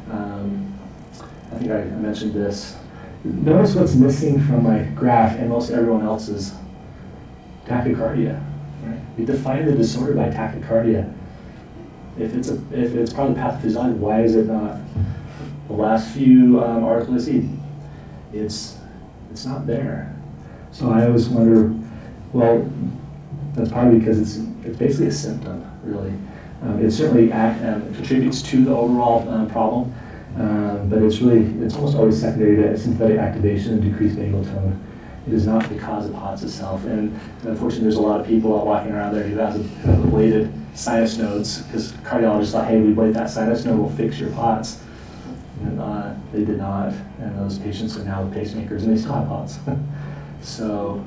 I think I mentioned this. Notice what's missing from my graph and most everyone else's: tachycardia. Right? We define the disorder by tachycardia. If it's part of the pathophysiology, why is it not? The last few articles I see, it's not there. So I always wonder, well, that's probably because it's basically a symptom, really. It certainly contributes to the overall problem, but it's almost always secondary to sympathetic activation and decreased vagal tone. It is not the cause of POTS itself. And unfortunately, there's a lot of people out walking around there who have ablated sinus nodes, because cardiologists thought, hey, we ablate that sinus node, we'll fix your POTS. And they did not. And those patients are now with pacemakers, and they still have POTS. So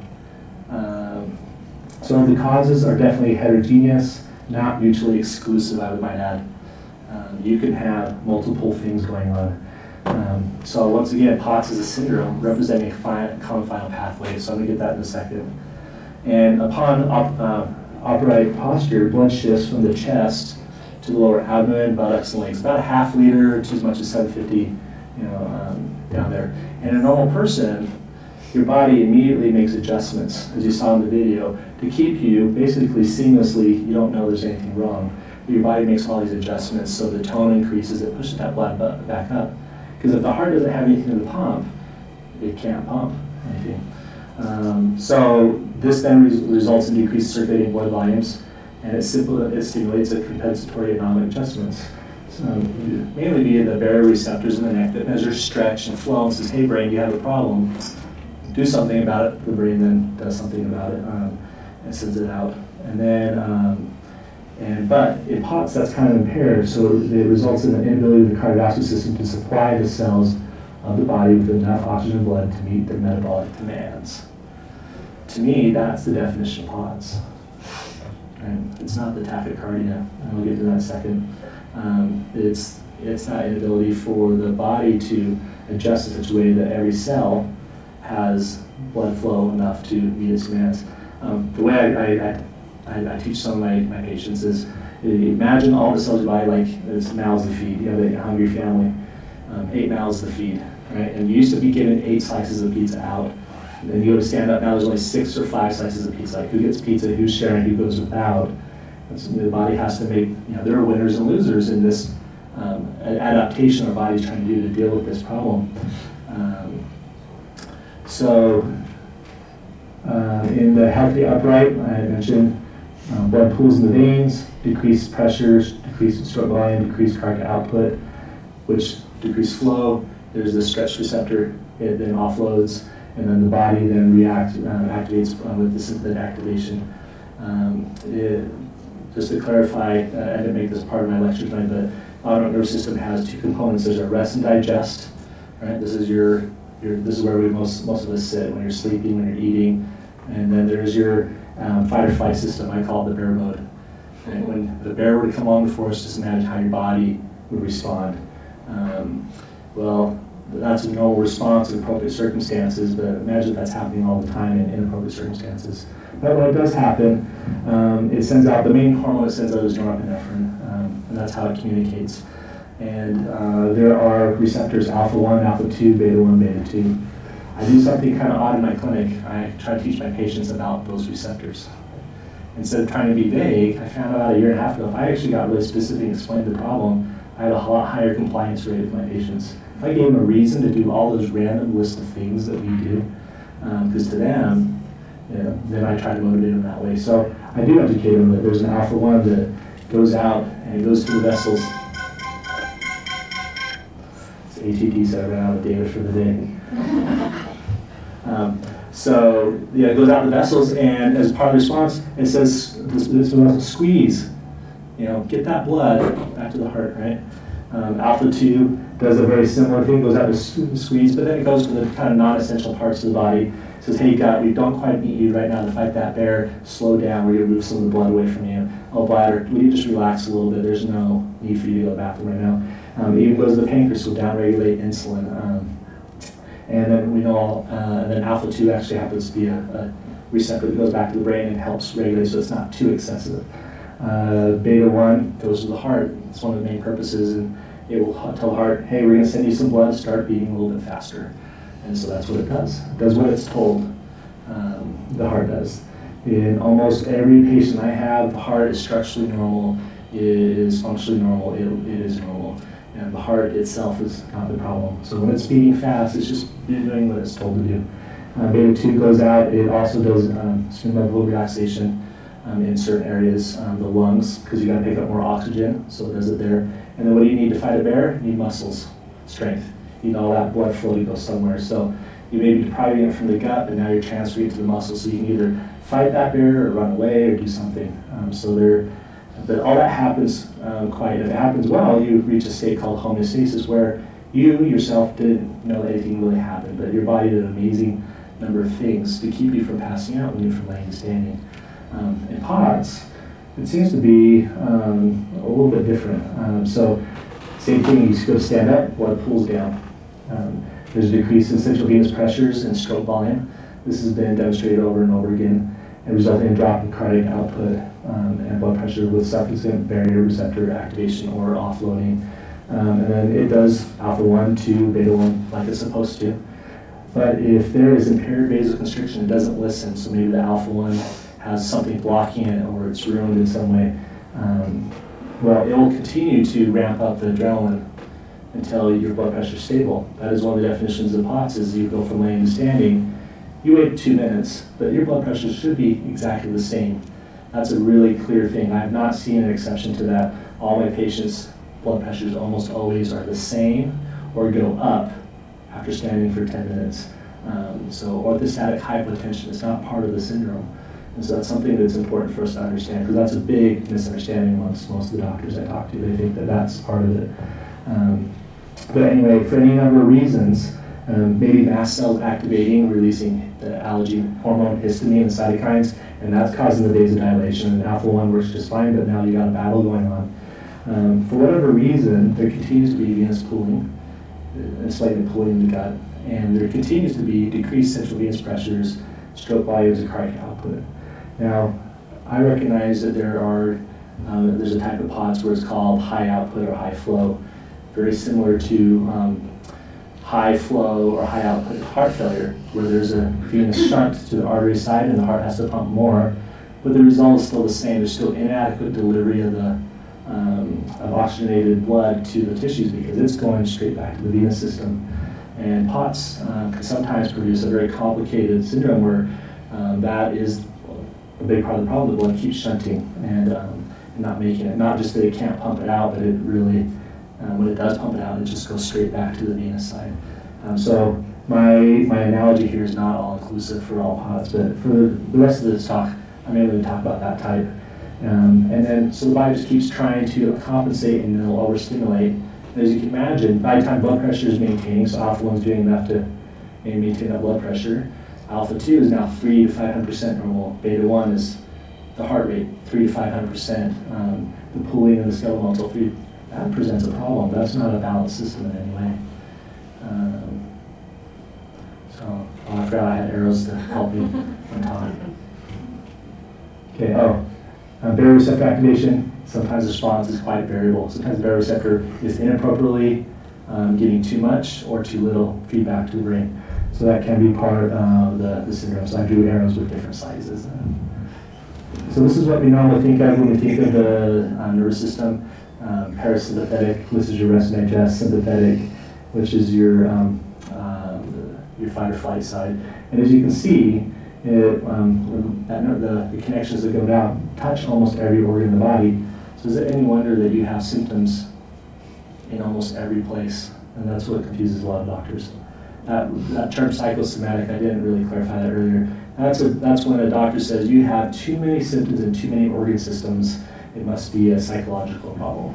the causes are definitely heterogeneous, not mutually exclusive, I might add. You can have multiple things going on. So once again, POTS is a syndrome representing a common final pathway, so I'm going to get that in a second. And upon upright posture, blood shifts from the chest to the lower abdomen, buttocks, and legs, about a half liter to as much as 750, down there. And in a normal person, your body immediately makes adjustments, as you saw in the video, to keep you basically seamlessly, you don't know there's anything wrong, but your body makes all these adjustments so the tone increases, it pushes that blood back up. Because if the heart doesn't have anything to pump, it can't pump anything. So this then results in decreased circulating blood volumes, and it stimulates a compensatory anomic adjustments. So mainly via the baroreceptors in the neck that measure stretch and flow and says, hey brain, you have a problem. Do something about it. The brain then does something about it and sends it out. And then, but in POTS, that's kind of impaired, so it results in an inability of the cardiovascular system to supply the cells of the body with enough oxygen and blood to meet their metabolic demands. To me, that's the definition of POTS. Right? It's not the tachycardia, and we'll get to that in a second. It's that inability for the body to adjust in such a way that every cell has blood flow enough to meet its demands. The way I teach some of my patients is, imagine all the cells of your body like it's mouths to feed. You have a hungry family, 8 mouths to feed, right? And you used to be given 8 slices of pizza out. And then you go to stand up, now there's only 6 or 5 slices of pizza. Like who gets pizza, who's sharing, who goes without. The body has to make, there are winners and losers in this adaptation our body's trying to do to deal with this problem. In the healthy upright, I mentioned blood pools in the veins, decreased pressures, decreased stroke volume, decreased cardiac output, which decreased flow. There's the stretch receptor, it then offloads, and then the body then activates with the sympathetic activation. Just to clarify, I didn't make this part of my lecture tonight, but the autonomic nervous system has 2 components. There's a rest and digest, right? This is this is where most of us sit when you're sleeping, when you're eating, and then there's your fight or flight system. I call it the bear mode. And when the bear were to come along before us, just imagine how your body would respond. Well, that's a normal response in appropriate circumstances, but imagine that's happening all the time in inappropriate circumstances. But when it does happen, it sends out, the main hormone it sends out is norepinephrine, and that's how it communicates. And there are receptors alpha-1, alpha-2, beta-1, beta-2. I do something kind of odd in my clinic. I try to teach my patients about those receptors. Instead of trying to be vague, I found out a year and a half ago, if I actually got really specific and explained the problem, I had a lot higher compliance rate with my patients. If I gave them a reason to do all those random list of things that we do, because to them, then I try to motivate them that way. So I do educate them that there's an alpha-1 that goes out and it goes to the vessels. It's ATT, so I ran out of data for the day. It goes out the vessels, and as part of the response, it says this muscle squeeze. Get that blood back to the heart, right? Alpha-2 does a very similar thing, goes out to squeeze, but then it goes to the kind of non-essential parts of the body. It says, hey, gut, we don't quite need you right now to fight that bear. Slow down, we're going to move some of the blood away from you. Oh, bladder, will you just relax a little bit? There's no need for you to go to the bathroom right now. It even goes to the pancreas, will downregulate insulin. And then we know, and then alpha-2 actually happens to be a receptor that goes back to the brain and helps regulate, so it's not too excessive. Beta-1 goes to the heart. It's one of the main purposes, and it will tell the heart, hey, we're going to send you some blood, start beating a little bit faster. And so that's what it does. It does what it's told. The heart does. In almost every patient I have, the heart is structurally normal, it is functionally normal, it is normal. And the heart itself is not the problem. So when it's beating fast, it's just doing what it's told to do. Beta 2 goes out. It also does skin level relaxation in certain areas, the lungs, because you got to pick up more oxygen, so it does it there. And then what do you need to fight a bear? You need muscles, strength. You need all that blood flow to go somewhere. So you may be depriving it from the gut, but now you're transferring it to the muscles, so you can either fight that bear or run away or do something. But all that happens if it happens well, you reach a state called homeostasis where you yourself didn't know anything really happened, but your body did an amazing number of things to keep you from passing out and you from laying and standing. In POTS, it seems to be a little bit different. So same thing, you go to stand up, blood pools down. There's a decrease in central venous pressures and stroke volume. This has been demonstrated over and over again and resulting in a drop in cardiac output and blood pressure with subsequent barrier receptor activation or offloading. And then it does alpha 1 to beta 1 like it's supposed to. But if there is impaired vasoconstriction, it doesn't listen. So maybe the alpha 1 has something blocking it or it's ruined in some way. Well, it will continue to ramp up the adrenaline until your blood pressure is stable. That is one of the definitions of POTS, is you go from laying to standing, you wait 2 minutes, but your blood pressure should be exactly the same. That's a really clear thing. I have not seen an exception to that. All my patients' blood pressures almost always are the same or go up after standing for 10 minutes. So orthostatic hypotension is not part of the syndrome. And so that's something that's important for us to understand, because that's a big misunderstanding amongst most of the doctors I talk to. They think that that's part of it. But anyway, for any number of reasons, maybe mast cells activating, releasing the allergy hormone, histamine, and cytokines, and that's causing the vasodilation. And alpha 1 works just fine, but now you got a battle going on. For whatever reason, there continues to be venous pooling, slightly pooling in the gut, and there continues to be decreased central venous pressures, stroke volumes, and cardiac output. Now, I recognize that there's a type of POTS where it's called high output or high flow, very similar to high flow or high output heart failure, where there's a venous shunt to the artery side and the heart has to pump more, but the result is still the same. There's still inadequate delivery of of oxygenated blood to the tissues because it's going straight back to the venous system. And POTS can sometimes produce a very complicated syndrome where that is a big part of the problem. The blood keeps shunting and not making it. Not just that it can't pump it out, but it really, when it does pump it out, it just goes straight back to the venous side. So my analogy here is not all inclusive for all POTS, but for the rest of this talk, I'm able to talk about that type. And then, so the body just keeps trying to compensate and it'll overstimulate. And as you can imagine, by the time blood pressure is maintaining, so alpha 1 is doing enough to maintain that blood pressure, alpha 2 is now 300 to 500% normal. Beta 1 is the heart rate, 300 to 500%. The pooling in the skeletal muscle, that presents a problem. That's not a balanced system in any way. So I forgot I had arrows to help me on time. Okay, baroreceptor activation, sometimes the response is quite variable. Sometimes the baroreceptor is inappropriately giving too much or too little feedback to the brain. So that can be part of the syndrome. So I drew arrows with different sizes. So this is what we normally think of when we think of the nervous system. Parasympathetic, this is your rest and digest. Sympathetic, which is your fight or flight side. And as you can see, the connections that go down touch almost every organ in the body. So is it any wonder that you have symptoms in almost every place? And that's what confuses a lot of doctors. That term psychosomatic, I didn't really clarify that earlier. That's when a doctor says you have too many symptoms in too many organ systems. It must be a psychological problem.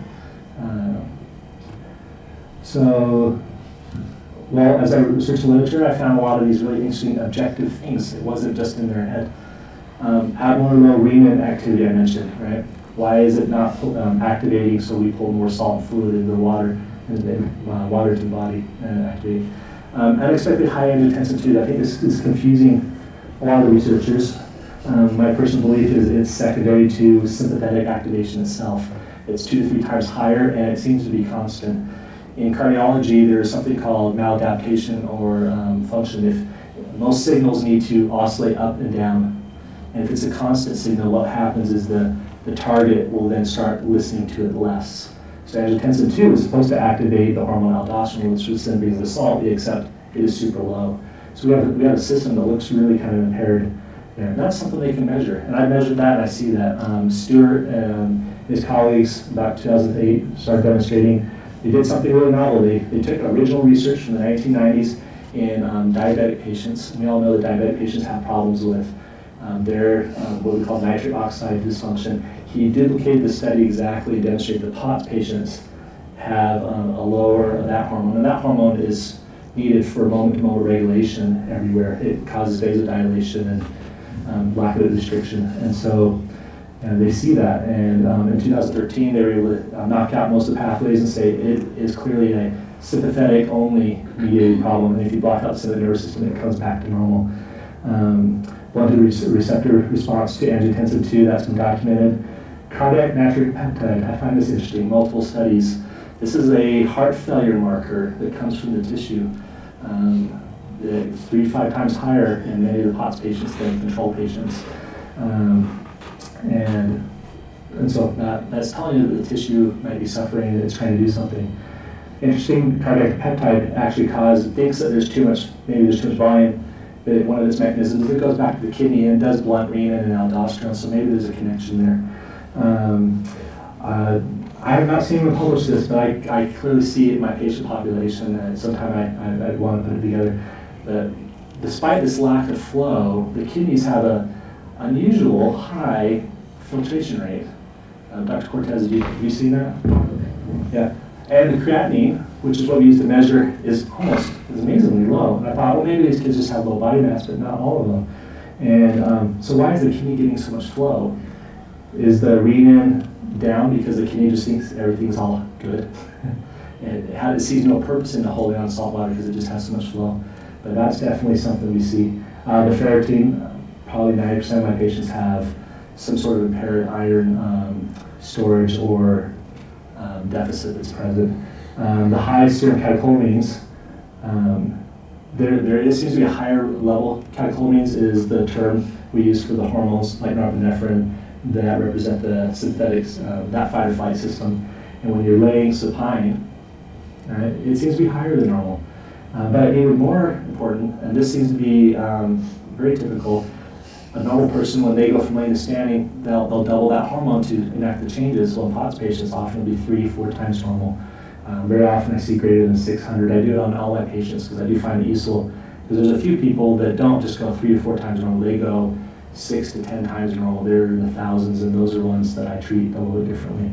Well, as I researched the literature, I found a lot of these really interesting objective things. It wasn't just in their head. Abnormal renin activity I mentioned, right? Why is it not activating so we pull more salt and fluid into the water, and water to the body and activate? Unexpected high angiotensin II. I think this is confusing a lot of the researchers. My personal belief is it's secondary to sympathetic activation itself. It's 2 to 3 times higher and it seems to be constant. In cardiology, there's something called maladaptation or function. If most signals need to oscillate up and down, and if it's a constant signal, what happens is the target will then start listening to it less. So angiotensin II is supposed to activate the hormone aldosterone, which then brings the salt, except it is super low. So we have a system that looks really kind of impaired there. And that's something they can measure. And I measured that and I see that. Stuart and his colleagues about 2008 started demonstrating. They did something really novel. They took original research from the 1990s in diabetic patients. And we all know that diabetic patients have problems with their what we call nitric oxide dysfunction. He duplicated the study exactly and demonstrated that POTS patients have a lower of that hormone. And that hormone is needed for moment-to-moment regulation everywhere. It causes vasodilation and lack of restriction. And so they see that. And in 2013, they were able to knock out most of the pathways and say it is clearly a sympathetic only mediated problem. And if you block out the sympathetic nervous system, it comes back to normal. Blunted receptor response to angiotensin II, that's been documented. Cardiac natriuretic peptide, I find this interesting, multiple studies. This is a heart failure marker that comes from the tissue. It's 3 to 5 times higher in many of the POTS patients than control patients. And so that's telling you that the tissue might be suffering and it's trying to do something. Interesting, cardiac peptide actually thinks that there's too much volume. But one of its mechanisms, it goes back to the kidney and does blunt renin and aldosterone, so maybe there's a connection there. I have not seen anyone publish this, but I clearly see it in my patient population, and sometime I'd want to put it together. But despite this lack of flow, the kidneys have an unusual high filtration rate. Dr. Cortez, have you seen that? Yeah. And the creatinine, which is what we use to measure, is amazingly low. And I thought, well, maybe these kids just have low body mass, but not all of them. And so why is the kidney getting so much flow? Is the renin down because the kidney just thinks everything's all good? And it sees no purpose in holding on salt water because it just has so much flow. But that's definitely something we see. The ferritin, probably 90% of my patients have some sort of impaired iron storage or deficit that's present. The high serum catecholamines, there seems to be a higher level. Catecholamines is the term we use for the hormones like norepinephrine that represent the synthetics, that fight or flight system. And when you're laying supine, it seems to be higher than normal. But even more important, and this seems to be very typical, a normal person, when they go from laying to standing, they'll double that hormone to enact the changes. Well, in POTS patients, often it'll be 3 or 4 times normal. Very often I see greater than 600. I do it on all my patients because I do find it useful. Because there's a few people that don't just go 3 or 4 times normal, they go 6 to 10 times normal. They're in the thousands, and those are ones that I treat a little bit differently.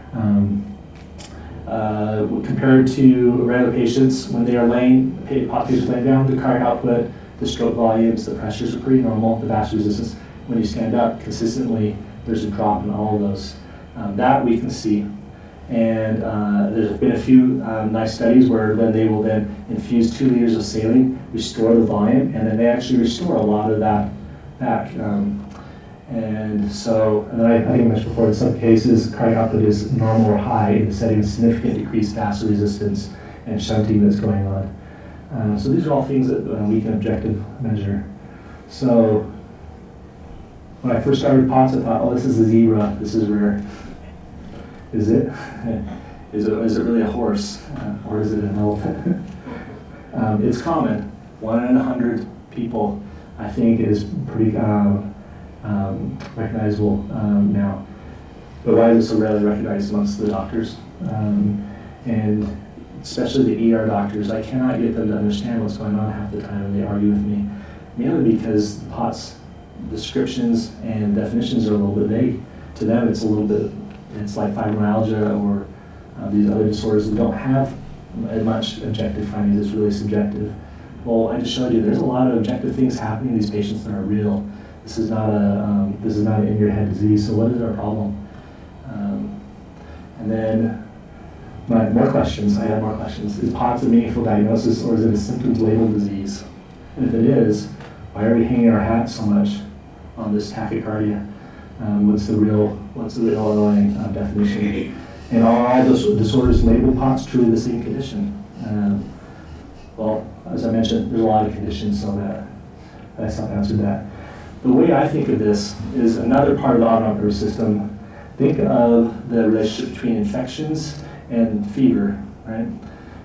Compared to regular patients, when they are POTS patients laying down, the cardiac output, the stroke volumes, the pressures are pretty normal, the vascular resistance. When you stand up consistently, there's a drop in all of those. That we can see. And there's been a few nice studies where then they will then infuse 2 liters of saline, restore the volume, and then they actually restore a lot of that back. And then I think I mentioned before, in some cases, cardiac output is normal or high in the setting of significant decreased vascular resistance and shunting that's going on. So these are all things that we can objectively measure. So when I first started POTS, I thought, oh, this is a zebra, this is rare. Is it? Is it really a horse? Or is it an elephant? It's common. 1 in 100 people, I think, is pretty recognizable now. But why is it so rarely recognized amongst the doctors? And especially the ER doctors, I cannot get them to understand what's going on half the time, and they argue with me. Mainly because POTS descriptions and definitions are a little bit vague. To them, it's like fibromyalgia or these other disorders that don't have much objective findings. It's really subjective. Well, I just showed you there's a lot of objective things happening in these patients that are real. This is not an in-your-head disease. So what is our problem? And then more questions. I have more questions. Is POTS a meaningful diagnosis, or is it a symptoms-labeled disease? And if it is, why are we hanging our hat so much on this tachycardia? What's the real underlying definition? And are all those disorders labeled POTS truly the same condition? Well, as I mentioned, there's a lot of conditions, so that's not answered that. The way I think of this is another part of the autonomic nervous system. Think of the relationship between infections and fever, right?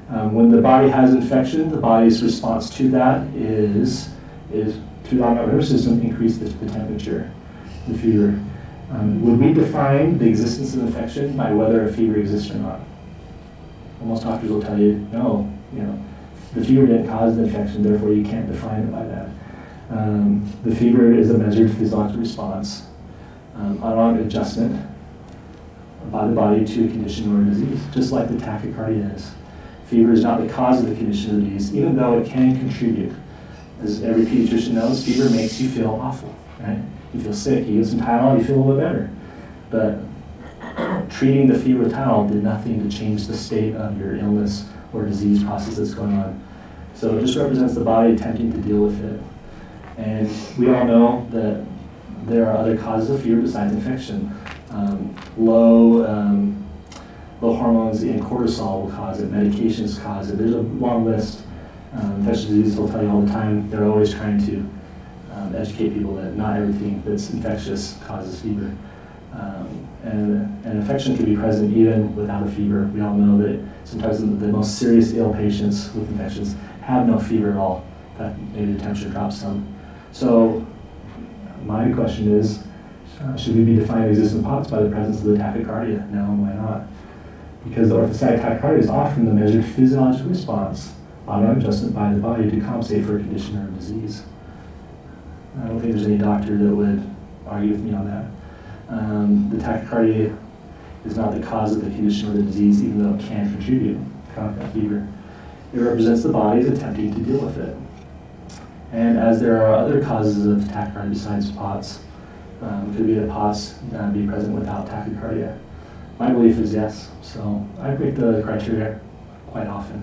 When the body has infection, the body's response to that is to the autonomic nervous system increase the temperature, the fever. Would we define the existence of infection by whether a fever exists or not? Well, most doctors will tell you, no, the fever didn't cause the infection, therefore you can't define it by that. The fever is a measured physiological response, autonomic adjustment by the body to a condition or a disease, just like the tachycardia is. Fever is not the cause of the condition or disease, even though it can contribute. As every pediatrician knows, fever makes you feel awful, right? You feel sick, you get some Tylenol, you feel a little bit better. But treating the fever with Tylenol did nothing to change the state of your illness or disease process that's going on. So it just represents the body attempting to deal with it. And we all know that there are other causes of fever besides infection. Low hormones and cortisol will cause it, medications cause it. There's a long list. Infectious diseases will tell you all the time. They're always trying to educate people that not everything that's infectious causes fever. And infection can be present even without a fever. We all know that sometimes the most serious ill patients with infections have no fever at all. That maybe the temperature drops some. So my question is, should we be defining existent POTS by the presence of the tachycardia? No, why not? Because the orthostatic tachycardia is often the measured physiological response, autonomic adjustment by the body to compensate for a condition or a disease. I don't think there's any doctor that would argue with me on that. The tachycardia is not the cause of the condition or the disease, even though it can contribute to fever. It represents the body's attempting to deal with it. And as there are other causes of tachycardia besides POTS, could be that POTS be present without tachycardia. My belief is yes. So I break the criteria quite often.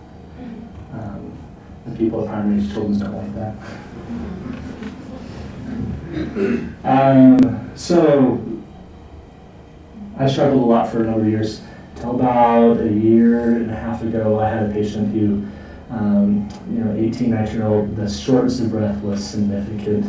The people at primary children's don't like that. So I struggled a lot for a number of years. Until about a year and a half ago, I had a patient who, 18, 19-year-old, the shortness of breath was significant.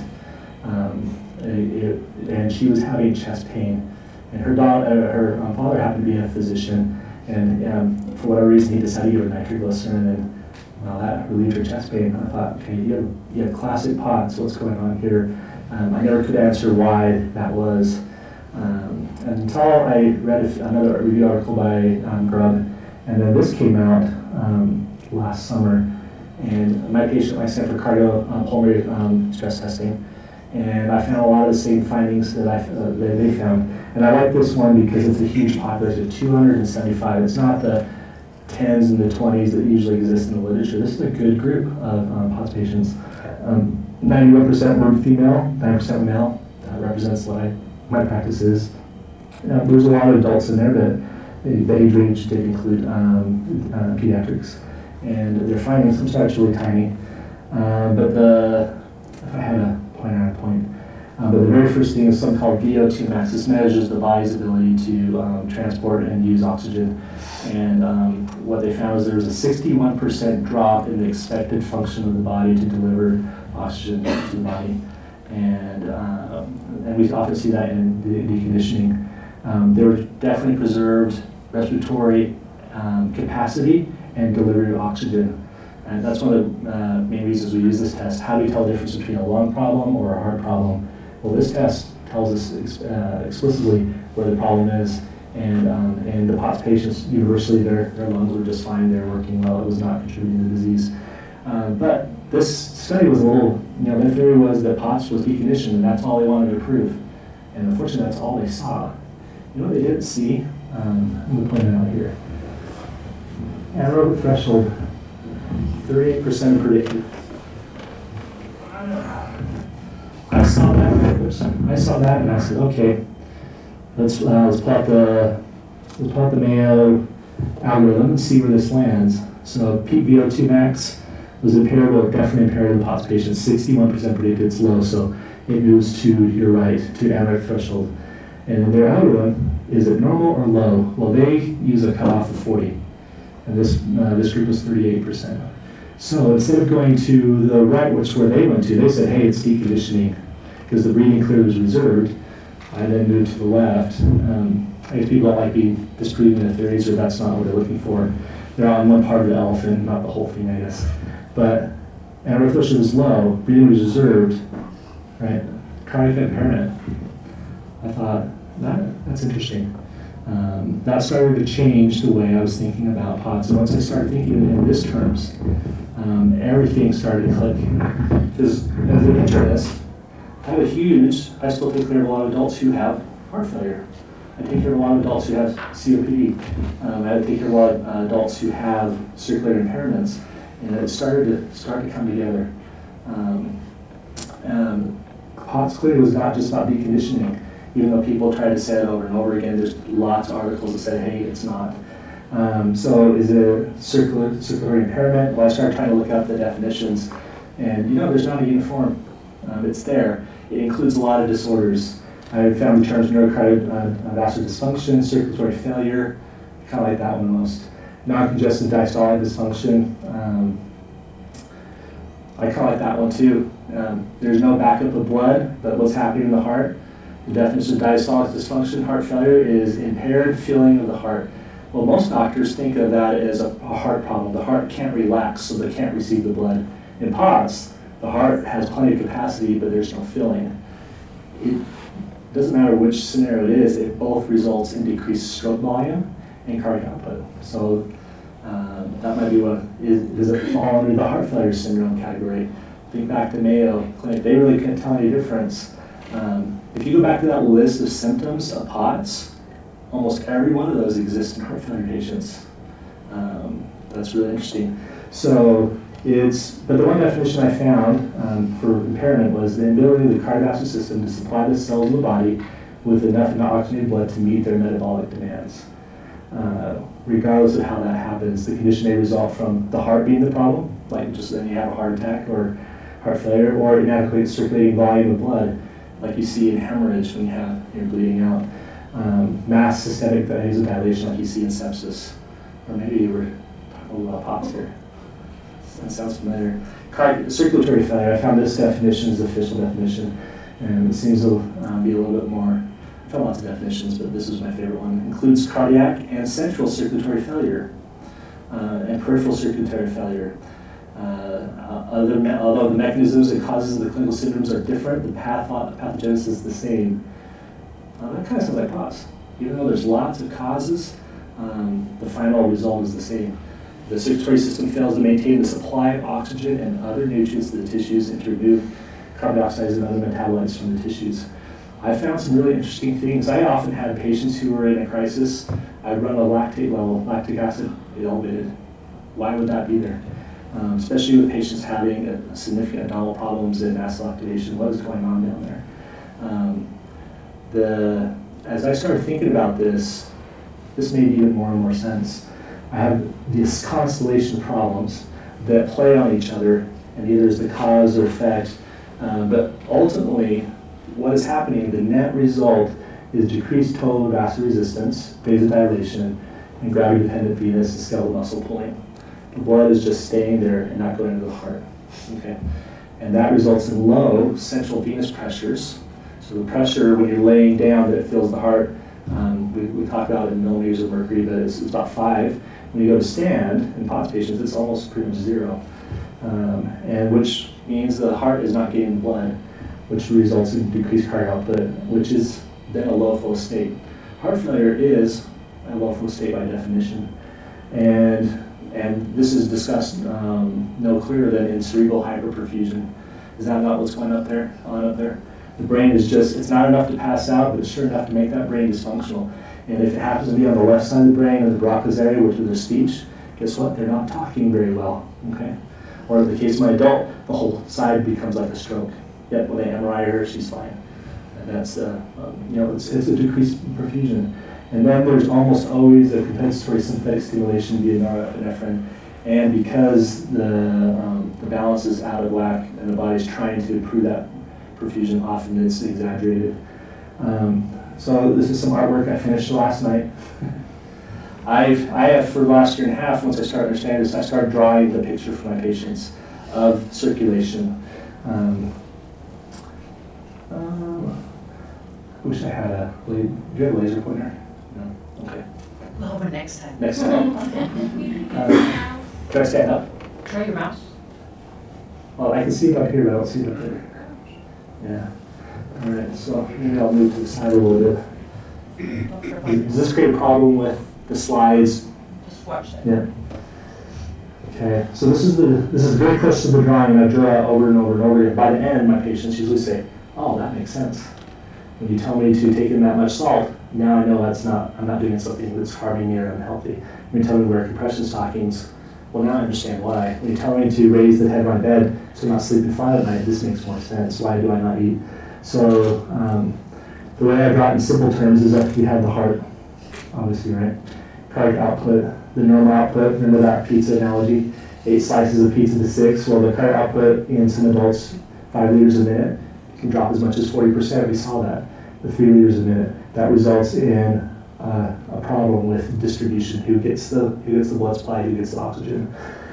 And she was having chest pain. And her father happened to be a physician, and for whatever reason, he decided to give her nitroglycerin, and well, that relieved her chest pain. I thought, okay, you have classic POTS, what's going on here? I never could answer why that was. Until I read another review article by Grubb, and then this came out last summer, and my patient, I sent for cardiopulmonary stress testing, and I found a lot of the same findings that they found. And I like this one because it's a huge population, 275. It's not the 10s and the 20s that usually exist in the literature. This is a good group of POTS patients. 91% were female, 9% male. That represents what my practice is. There's a lot of adults in there, but the age range did include pediatrics. And their findings, some are actually tiny. But if I had a pointer on a point, but the very first thing is something called VO2 max. This measures the body's ability to transport and use oxygen. And what they found is there was a 61% drop in the expected function of the body to deliver oxygen to the body. And we often see that in deconditioning. There were definitely preserved respiratory capacity and delivery of oxygen. And that's one of the main reasons we use this test. How do we tell the difference between a lung problem or a heart problem? Well, this test tells us explicitly where the problem is, and the POTS patients, universally, their lungs were just fine, they were working well, it was not contributing to the disease. But this study was a little, their theory was that POTS was deconditioned, and that's all they wanted to prove. And unfortunately, that's all they saw. You know what they didn't see? I'm going to point it out here. Anaerobic threshold, 38% predicted. I saw that, and I said, okay, let's plot the Mayo algorithm and see where this lands. So peak VO2 max was impaired, well, definitely impaired in the POTS patients. 61% predicted it's low, so it moves to your right, to anaerobic threshold. And in their algorithm, is it normal or low? Well, they use a cutoff of 40, and this group was 38%. So instead of going to the right, which is where they went to, they said, hey, it's deconditioning, because the breathing clear was reserved. I then moved to the left. I guess people don't like me disproving their theories, or that's not what they're looking for. they're on one part of the elephant, not the whole thing, I guess. But aortic pressure was low, breathing was reserved, right? Cardiac impairment. I thought, that's interesting. That started to change the way I was thinking about POTS. And once I started thinking in this terms, everything started to click. Because as an internist, I still take care of a lot of adults who have heart failure. I take care of a lot of adults who have COPD. I take care of a lot of adults who have circulatory impairments. And it started to come together. POTS clearly was not just about deconditioning, even though people try to say it over and over again. There's lots of articles that say, hey, it's not. So is it circulatory impairment? Well, I started trying to look up the definitions, and there's not a uniform. It's there. It includes a lot of disorders. I found the terms neurocardiovascular dysfunction, circulatory failure, kind of like that one most. Non-congestive diastolic dysfunction, I kind of like that one too. There's no backup of blood, but what's happening in the heart? The definition of diastolic dysfunction, heart failure, is impaired filling of the heart. Well, most doctors think of that as a heart problem. The heart can't relax, so they can't receive the blood. In POTS, the heart has plenty of capacity, but there's no filling. It doesn't matter which scenario it is, it both results in decreased stroke volume and cardiac output. So that might be does it fall under the heart failure syndrome category? Think back to Mayo Clinic, they really couldn't tell any difference. If you go back to that list of symptoms of POTS, almost every one of those exists in heart failure patients. That's really interesting. So but the one definition I found for impairment was the inability of the cardiovascular system to supply the cells of the body with enough oxygenated blood to meet their metabolic demands. Regardless of how that happens, the condition may result from the heart being the problem, like just then you have a heart attack or heart failure, or inadequate circulating volume of blood, like you see in hemorrhage when you're bleeding out. Mass systemic vasodilation, like you see in sepsis. Or maybe we're talking about POTS here. That sounds familiar. Circulatory failure, I found this definition is the official definition, and it seems to be a little bit more. I found lots of definitions, but this was my favorite one. Includes cardiac and central circulatory failure, and peripheral circulatory failure. Although the mechanisms and causes of the clinical symptoms are different, the pathogenesis is the same. That kind of sounds like POTS. Even though there's lots of causes, the final result is the same. The circulatory system fails to maintain the supply of oxygen and other nutrients to the tissues and to remove carbon dioxide and other metabolites from the tissues. I found some really interesting things. I often had patients who were in a crisis. I'd run a lactate level, lactic acid elevated. Why would that be there? Especially with patients having significant abdominal problems and acid activation. What is going on down there? As I started thinking about this made even more and more sense. I have this constellation of problems that play on each other, and either is the cause or effect. But ultimately, what is happening, the net result is decreased total vascular resistance, vasodilation, and gravity-dependent venous and skeletal muscle pulling. The blood is just staying there and not going into the heart. Okay? And that results in low central venous pressures. So the pressure when you're laying down that fills the heart, we talk about it in millimeters of mercury, but it's about 5. When you go to stand, in POTS patients, it's almost pretty much 0. And which means the heart is not getting blood, which results in decreased cardiac output, which is then a low flow state. Heart failure is a low flow state by definition. And this is discussed no clearer than in cerebral hyperperfusion. Is that not what's going on up there? The brain is just, it's not enough to pass out, but it's sure enough to make that brain dysfunctional. And if it happens to be on the left side of the brain, in the Broca's area, which is their speech, guess what? They're not talking very well, okay? Or in the case of my adult, the whole side becomes like a stroke. Yet when they MRI her, she's fine. And that's, it's a decreased perfusion. And then there's almost always a compensatory sympathetic stimulation via norepinephrine. And because the balance is out of whack and the body's trying to improve that perfusion, often it's exaggerated. So this is some artwork I finished last night. I have for the last year and a half, once I started understanding this, I started drawing the picture for my patients of circulation. I wish I had a blade. Do you have a laser pointer? No? Okay. Well, but next time. Next time. Can I stand up? Try your mouse. Well, I can see it up here, but I don't see it up there. Yeah. All right, so maybe I'll move to the side a little bit. Does this create a problem with the slides? Just watch that. Yeah. Okay, so this is very close to the drawing, and I draw it over and over and over again. By the end, my patients usually say, "Oh, that makes sense." When you tell me to take in that much salt, now I know I'm not doing something that's harming me or unhealthy. When you tell me to wear compression stockings, well, now I understand why. When you tell me to raise the head of my bed so I'm not sleeping fine at night, this makes more sense. Why do I not eat? So the way I draw it in simple terms is that you have the heart, obviously, right? Cardiac output, the normal output, remember that pizza analogy? 8 slices of pizza to 6. Well, the cardiac output in some adults, 5 liters a minute, can drop as much as 40%. We saw that with 3 liters a minute. That results in a problem with distribution. Who gets the blood supply? Who gets the oxygen?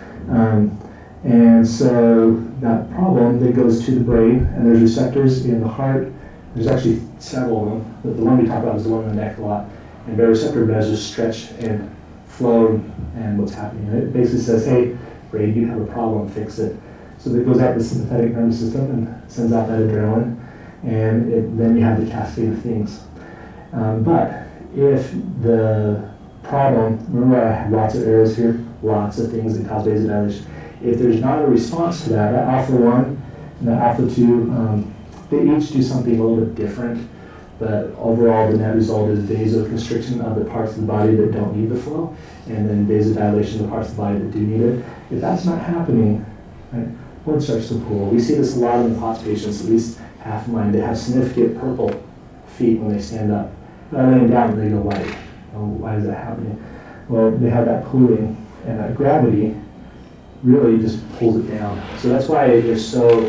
And so that problem then goes to the brain, and there's receptors in the heart. There's actually several of them, but the one we talk about is the one in the neck a lot. And baroreceptor measures stretch and flow and what's happening. And it basically says, hey, brain, you have a problem, fix it. So it goes out the sympathetic nervous system and sends out that adrenaline, and then you have the cascade of things. But if the problem, remember I have lots of arrows here, lots of things that cause vasodilation. If there's not a response to that alpha-1 and that alpha-2, they each do something a little bit different, but overall the net result is vasoconstriction of the parts of the body that don't need the flow, and then vasodilation of the parts of the body that do need it. If that's not happening, right, blood starts to pool. We see this a lot in the POTS patients, at least half of mine, they have significant purple feet when they stand up. They're laying down and they go white. Oh, why is that happening? Well, they have that pooling, and that gravity really just pulls it down. So that's why they're so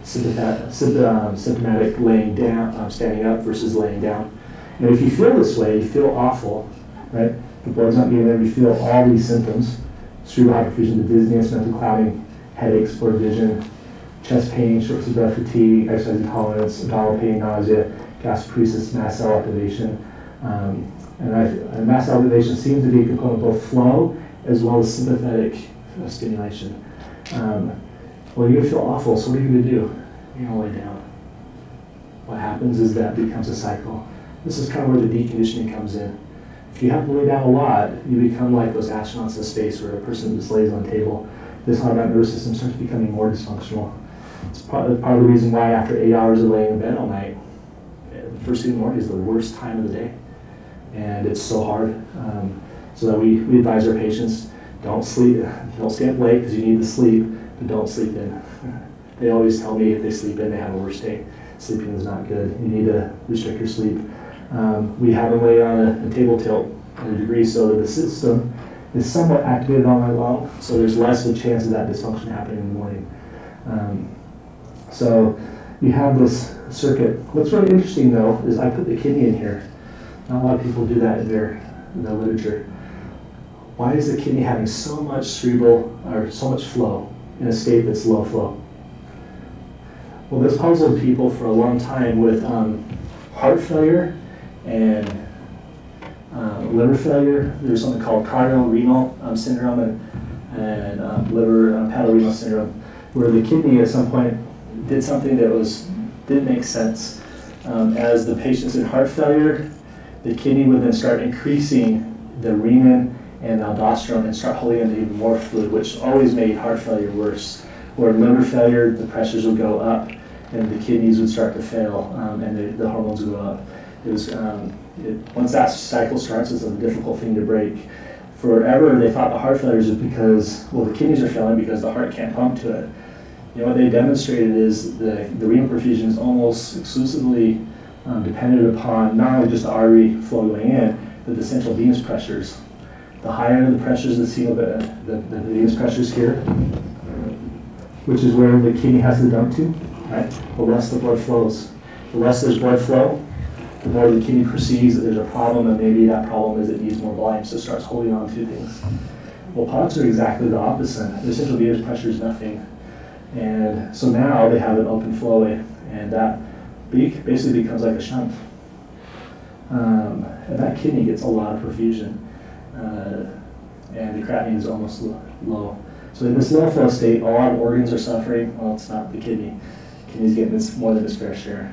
symptomatic laying down, standing up versus laying down. And if you feel this way, you feel awful, right? The blood's not getting there, you feel all these symptoms: cerebral hyperfusion, the dizziness, mental clouding, headaches, blurred vision, chest pain, shortness of breath, fatigue, exercise intolerance, abdominal pain, nausea, gastroparesis, mast cell activation. And mast cell activation seems to be a component of both flow as well as sympathetic stimulation. Well, you're going to feel awful, so what are you going to do? You're going to lay down. What happens is that becomes a cycle. This is kind of where the deconditioning comes in. If you have to lay down a lot, you become like those astronauts in space where a person just lays on a table. This autonomic nervous system starts becoming more dysfunctional. It's part of the reason why after 8 hours of laying in bed all night, the first thing in the morning is the worst time of the day. And it's so hard. So that we advise our patients, don't sleep, don't stay up late because you need to sleep, but don't sleep in. They always tell me if they sleep in, they have a worse day. Sleeping is not good. You need to restrict your sleep. We have them lay on a table tilt at a degree so that the system is somewhat activated all night long, so there's less of a chance of that dysfunction happening in the morning. So you have this circuit. What's really interesting though is I put the kidney in here. Not a lot of people do that in their literature. Why is the kidney having so much cerebral or so much flow in a state that's low flow? Well, this puzzled people for a long time with heart failure and liver failure. There's something called cardiorenal syndrome and liver hepatorenal syndrome, where the kidney at some point did something that didn't make sense. As the patients in heart failure, the kidney would then start increasing the renin and aldosterone and start holding into even more fluid, which always made heart failure worse. Or liver failure, the pressures would go up and the kidneys would start to fail and the hormones would go up. Once that cycle starts, it's a difficult thing to break. Forever, they thought the heart failures is because, well, the kidneys are failing because the heart can't pump to it. You know, what they demonstrated is the renal perfusion is almost exclusively dependent upon not only just the artery flow going in, but the central venous pressures. The higher the pressures, the venous pressures here, which is where the kidney has to dump to, right? The less the blood flows. The less there's blood flow, the more the kidney perceives that there's a problem, and maybe that problem is it needs more volume, so it starts holding on to things. Well, POTS are exactly the opposite. The central venous pressure is nothing. And so now they have an open flow, and that basically becomes like a shunt. And that kidney gets a lot of perfusion. and the creatinine is almost low. So in this low flow state, a lot of organs are suffering. Well, it's not the kidney. Kidney's getting more than its fair share.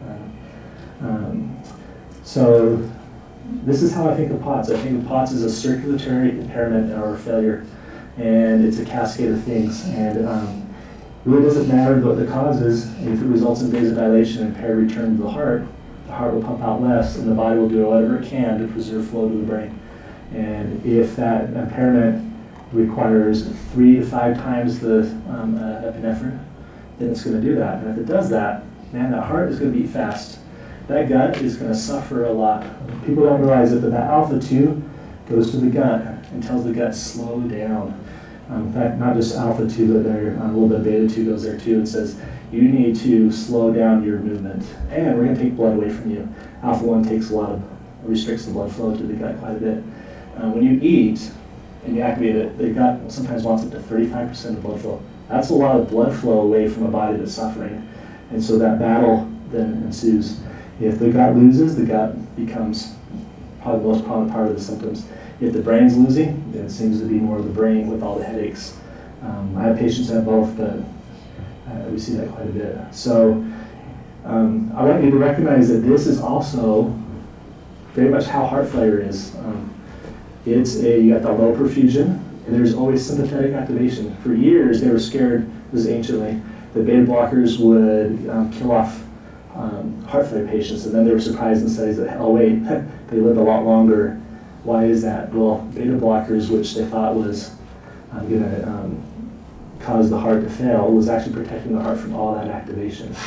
So this is how I think of POTS. I think of POTS as a circulatory impairment or failure, and it's a cascade of things. And it really doesn't matter what the cause is. If it results in vasodilation and impaired return to the heart will pump out less, and the body will do whatever it can to preserve flow to the brain. And if that impairment requires 3 to 5 times the epinephrine, then it's going to do that. And if it does that, man, that heart is going to beat fast. That gut is going to suffer a lot. People don't realize that alpha-2 goes to the gut and tells the gut slow down. In fact, not just alpha-2, but a little bit of beta-2 goes there too. It says you need to slow down your movement, and we're going to take blood away from you. Alpha-1 restricts the blood flow to the gut quite a bit. When you eat and you activate it, the gut sometimes wants up to 35% of blood flow. That's a lot of blood flow away from a body that's suffering, and so that battle then ensues. If the gut loses, the gut becomes probably the most prominent part of the symptoms. If the brain's losing, then it seems to be more of the brain with all the headaches. I have patients that have both, but we see that quite a bit. So I want you to recognize that this is also very much how heart failure is. You got the low perfusion, and there's always sympathetic activation. For years, they were scared, this is anciently, that beta blockers would kill off heart failure patients, and then they were surprised in studies that, oh wait, they lived a lot longer. Why is that? Well, beta blockers, which they thought was going to cause the heart to fail, was actually protecting the heart from all that activation.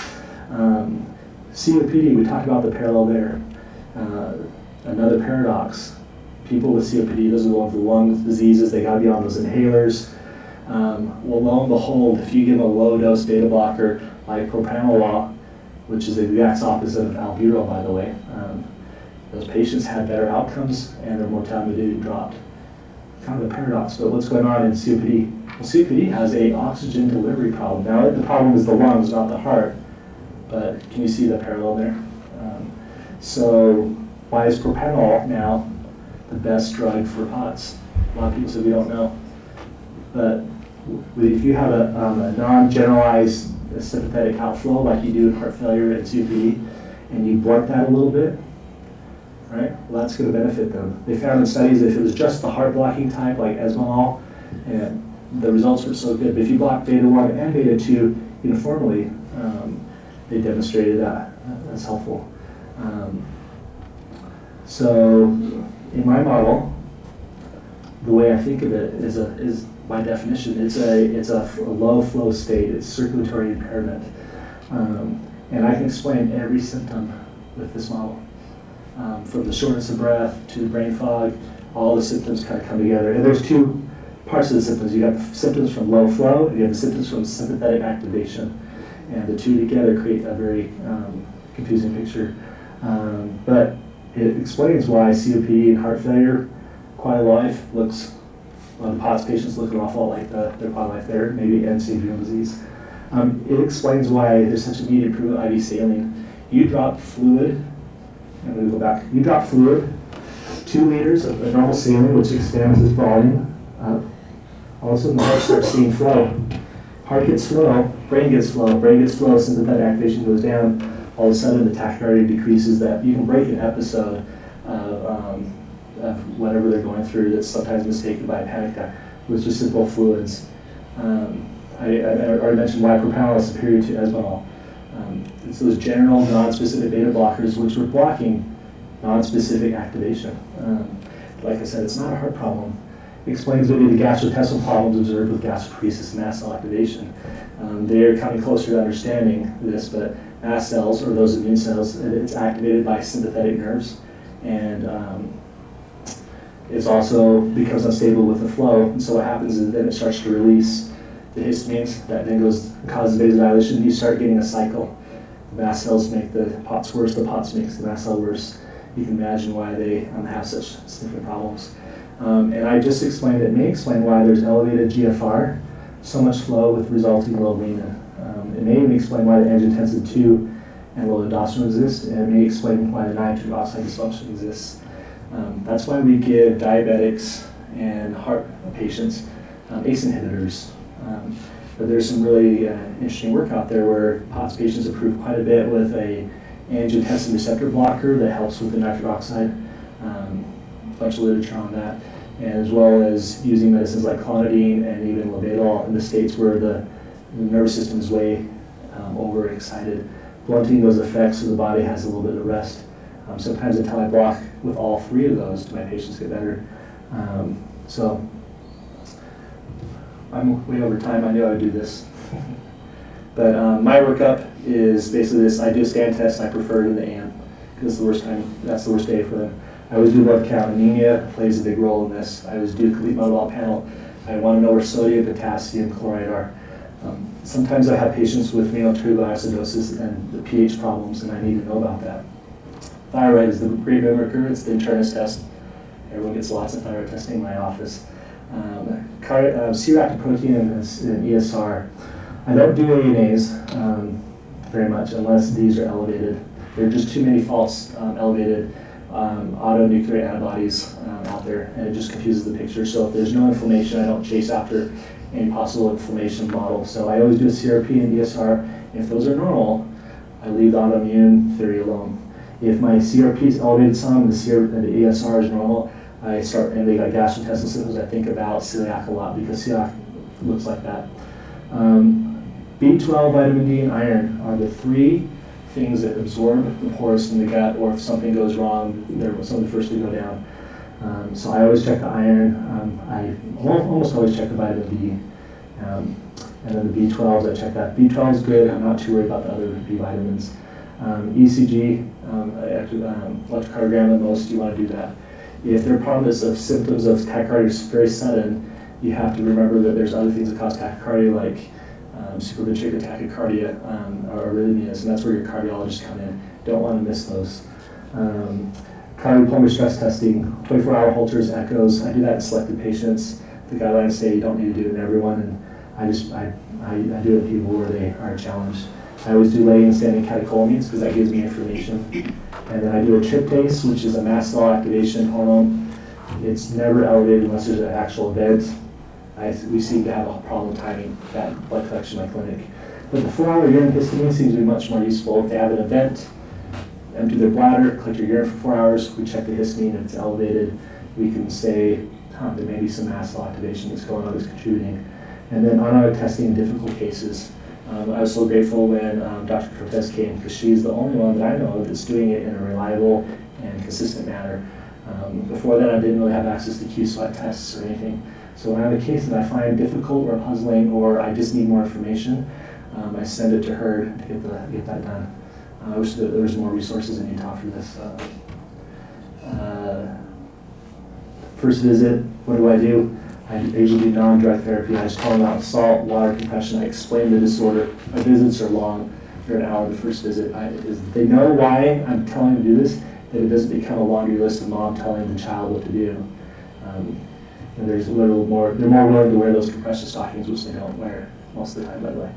COPD, we talked about the parallel there. Another paradox. People with COPD, those are the ones with lung diseases, they got to be on those inhalers. Well, lo and behold, if you give a low-dose beta blocker like propranolol, which is the exact opposite of albuterol, by the way, those patients had better outcomes and their mortality dropped. Kind of a paradox, but what's going on in COPD? Well, COPD has an oxygen delivery problem. Now, the problem is the lungs, not the heart, but can you see the parallel there? So why is propranolol now the best drug for POTS? A lot of people say we don't know. But if you have a non-generalized sympathetic outflow like you do in heart failure and COPD, and you blunt that a little bit, right? Well, that's going to benefit them. They found in studies that if it was just the heart blocking type, like esmolol, and the results were so good. But if you block beta-1 and beta-2 uniformly, they demonstrated that that's helpful. So in my model, the way I think of it is by definition, it's a low flow state. It's circulatory impairment, and I can explain every symptom with this model, from the shortness of breath to the brain fog. All the symptoms kind of come together, and there's two parts of the symptoms. You got the symptoms from low flow, and you have the symptoms from sympathetic activation, and the two together create a very confusing picture. But it explains why COPD and heart failure, quality of life looks. The POTS patients look an awful lot like their quality of life there, maybe end-stage renal disease. It explains why there's such immediate improvement with IV saline. You drop fluid, I'm going to go back. You drop fluid, 2 liters of normal saline, which expands its volume. All of a sudden, the heart starts seeing flow. Heart gets flow, brain gets flow, sympathetic activation goes down. All of a sudden, the tachycardia decreases. That you can break an episode of whatever they're going through that's sometimes mistaken by a panic attack with just simple fluids. I already mentioned why propranolol is superior to esmolol. It's those general non-specific beta blockers which were blocking non-specific activation. Like I said, it's not a heart problem. It explains maybe the gastrointestinal problems observed with gastroparesis and mast cell activation. They're coming closer to understanding this, but mast cells, or those immune cells, it's activated by sympathetic nerves, and it also becomes unstable with the flow. And so what happens is then it starts to release the histamines, that then causes vasodilation. You start getting a cycle. The mast cells make the POTS worse, the POTS makes the mast cell worse. You can imagine why they have such significant problems. And I just explained it may explain why there's elevated GFR, so much flow with resulting low renin. It may even explain why the angiotensin II and low aldosterone exist, and it may explain why the nitric oxide dysfunction exists. That's why we give diabetics and heart patients ACE inhibitors. But there's some really interesting work out there where POTS patients improve quite a bit with a angiotensin receptor blocker that helps with the nitric oxide. A bunch of literature on that, and as well as using medicines like clonidine and even labetalol in the states where the nervous system is way overexcited, blunting those effects so the body has a little bit of rest. Sometimes until I block with all three of those, do my patients get better. So I'm way over time. I knew I would do this. But my workup is basically this. I do a stand test, and I prefer it in the AM because that's the worst day for them. I always do blood count. Anemia plays a big role in this. I always do a complete metabolic panel. I want to know where sodium, potassium, chloride are. Sometimes I have patients with renal tubular acidosis and the pH problems, and I need to know about that. Thyroid is the great mimicker. It's the internist test. Everyone gets lots of thyroid testing in my office. C-reactive protein and ESR. I don't do ANAs very much unless these are elevated. There are just too many false elevated autonuclear antibodies out there, and it just confuses the picture. So if there's no inflammation, I don't chase after any possible inflammation model. So I always do a CRP and ESR. If those are normal, I leave the autoimmune theory alone. If my CRP is elevated some and the ESR is normal, I start, and they got gastrointestinal symptoms, I think about celiac a lot because celiac looks like that. B12, vitamin D, and iron are the three things that absorb the porous in the gut, or if something goes wrong, they're some of the first to go down. So I always check the iron. I almost always check the vitamin D. And then the B12s, I check that. B12 is good. I'm not too worried about the other B vitamins. ECG, electrocardiogram at most, you want to do that. If there are problems of symptoms of tachycardia is very sudden, you have to remember that there's other things that cause tachycardia, like supraventricular tachycardia or arrhythmias, and that's where your cardiologists come in. Don't want to miss those. Cardiopulmonary stress testing, 24-hour Holters, echoes. I do that in selected patients. The guidelines say you don't need to do it in everyone, and I do it in people where they are challenged. I always do laying and standing catecholamines because that gives me information. And then I do a tryptase, which is a mast cell activation hormone. It's never elevated unless there's an actual event. We seem to have a problem timing that blood collection in my clinic. But the 4-hour urine histamine seems to be much more useful. If they have an event, empty their bladder, collect your urine for 4 hours, we check the histamine. If it's elevated, we can say there may be some mast cell activation that's going on that's contributing. And then automatic testing in difficult cases. I was so grateful when Dr. Cortez came because she's the only one that I know that's doing it in a reliable and consistent manner. Before that, I didn't really have access to Q-sweat tests or anything. So when I have a case that I find difficult or puzzling or I just need more information, I send it to her to get that done. I wish that there was more resources in Utah for this. First visit, what do? I usually do non-drug therapy. I just call them out, salt, water, compression. I explain the disorder. My visits are long. They're an hour the first visit. They know why I'm telling them to do this, that it doesn't become a laundry list of mom telling the child what to do. And there's a little more, they're more willing to wear those compression stockings, which they don't wear most of the time, by the way.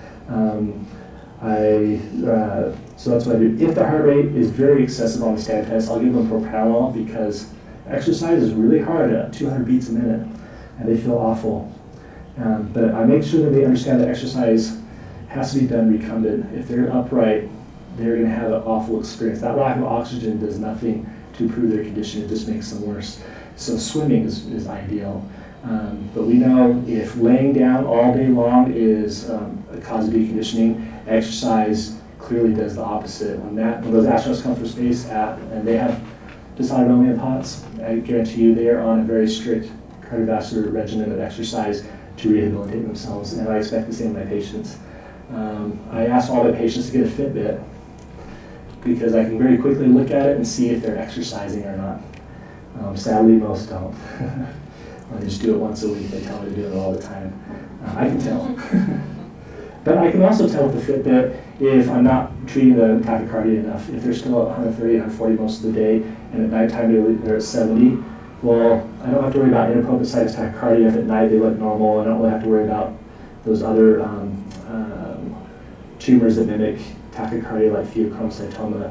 So that's what I do. If the heart rate is very excessive on the stand test, I'll give them propranolol because exercise is really hard at 200 beats a minute, and they feel awful. But I make sure that they understand that exercise has to be done recumbent. If they're upright, they're going to have an awful experience. That lack of oxygen does nothing to improve their condition, it just makes them worse. So swimming is ideal. But we know if laying down all day long is a cause of deconditioning, exercise clearly does the opposite. When those astronauts come from space and they have dysautonomia and POTS, I guarantee you they are on a very strict cardiovascular regimen of exercise to rehabilitate themselves, and I expect the same of my patients. I ask all my patients to get a Fitbit because I can very quickly look at it and see if they're exercising or not. Sadly, most don't. They just do it once a week. They tell me to do it all the time. I can tell. But I can also tell with the Fitbit if I'm not treating the tachycardia enough. If they're still at 130, 140 most of the day, and at nighttime they're at 70, well, I don't have to worry about inappropriate situs tachycardia if at night they look normal. I don't really have to worry about those other tumors that mimic tachycardia like pheochromocytoma.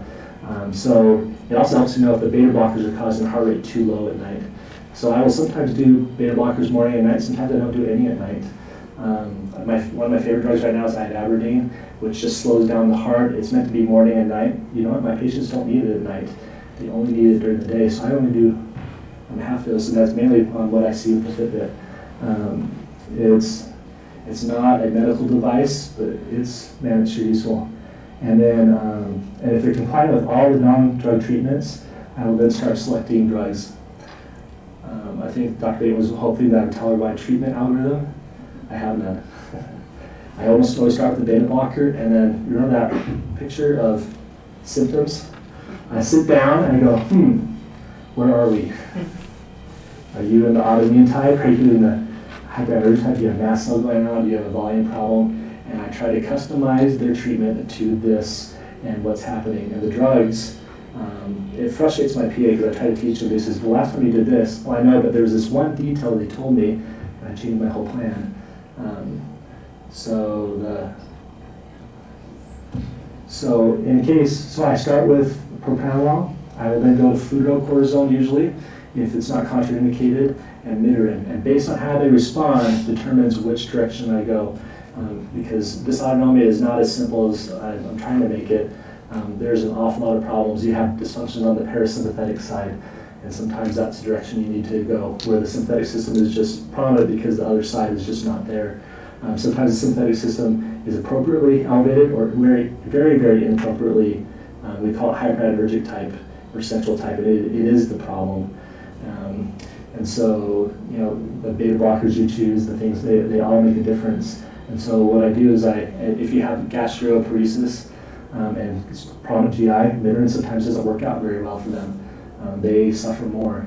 So it also helps to know if the beta blockers are causing heart rate too low at night. So I will sometimes do beta blockers morning and night. Sometimes I don't do any at night. One of my favorite drugs right now is iodine, which just slows down the heart. It's meant to be morning and night. You know what? My patients don't need it at night. They only need it during the day. So I only do half dose, and that's mainly on what I see with the Fitbit. It's not a medical device, but it's sure useful. And then, and if they're compliant with all the non-drug treatments, I will then start selecting drugs. I think Dr. Bateman was hoping that I would tell her my treatment algorithm. I have none. I almost always start with the beta blocker, and then you remember that picture of symptoms? I sit down and I go, where are we? Are you in the autoimmune type? Are you in the hyperallergic type? Do you have mast cell going on? Do you have a volume problem? And I try to customize their treatment to this and what's happening. And the drugs, it frustrates my PA because I try to teach them. He says, the last time you did this, well, I know, but there was this one detail they told me, and I changed my whole plan. So I start with propranolol. I will then go to fludrocortisone usually, if it's not contraindicated, and Minorin. And based on how they respond determines which direction I go. Because dysautonomia is not as simple as I'm trying to make it. There's an awful lot of problems. You have dysfunctions on the parasympathetic side, and sometimes that's the direction you need to go, where the sympathetic system is just prominent because the other side is just not there. Sometimes the sympathetic system is appropriately elevated or very, very, very inappropriately. We call it hyperallergic type or central type. It is the problem. And so, you know, the beta blockers you choose, the things, they all make a difference. And so what I do is if you have gastroparesis and chronic GI, Minorin sometimes doesn't work out very well for them. They suffer more.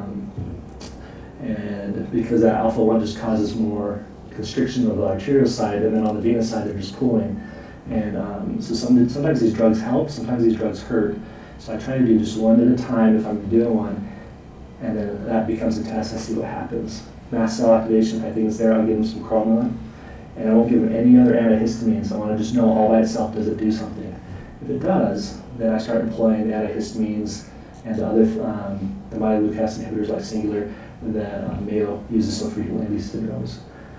And because that alpha-1 just causes more constriction of the arterial side, and then on the venous side they're just pooling. And so sometimes these drugs help, sometimes these drugs hurt. So I try to do just one at a time if I'm doing one, and then that becomes a test. I see what happens. Mast cell activation, I think is there. I'll give them some chromalin, and I won't give them any other antihistamines. I want to just know all by itself, does it do something? If it does, then I start employing the antihistamines and the other the myeloid acid inhibitors like Singular that Mayo uses so frequently in these syndromes.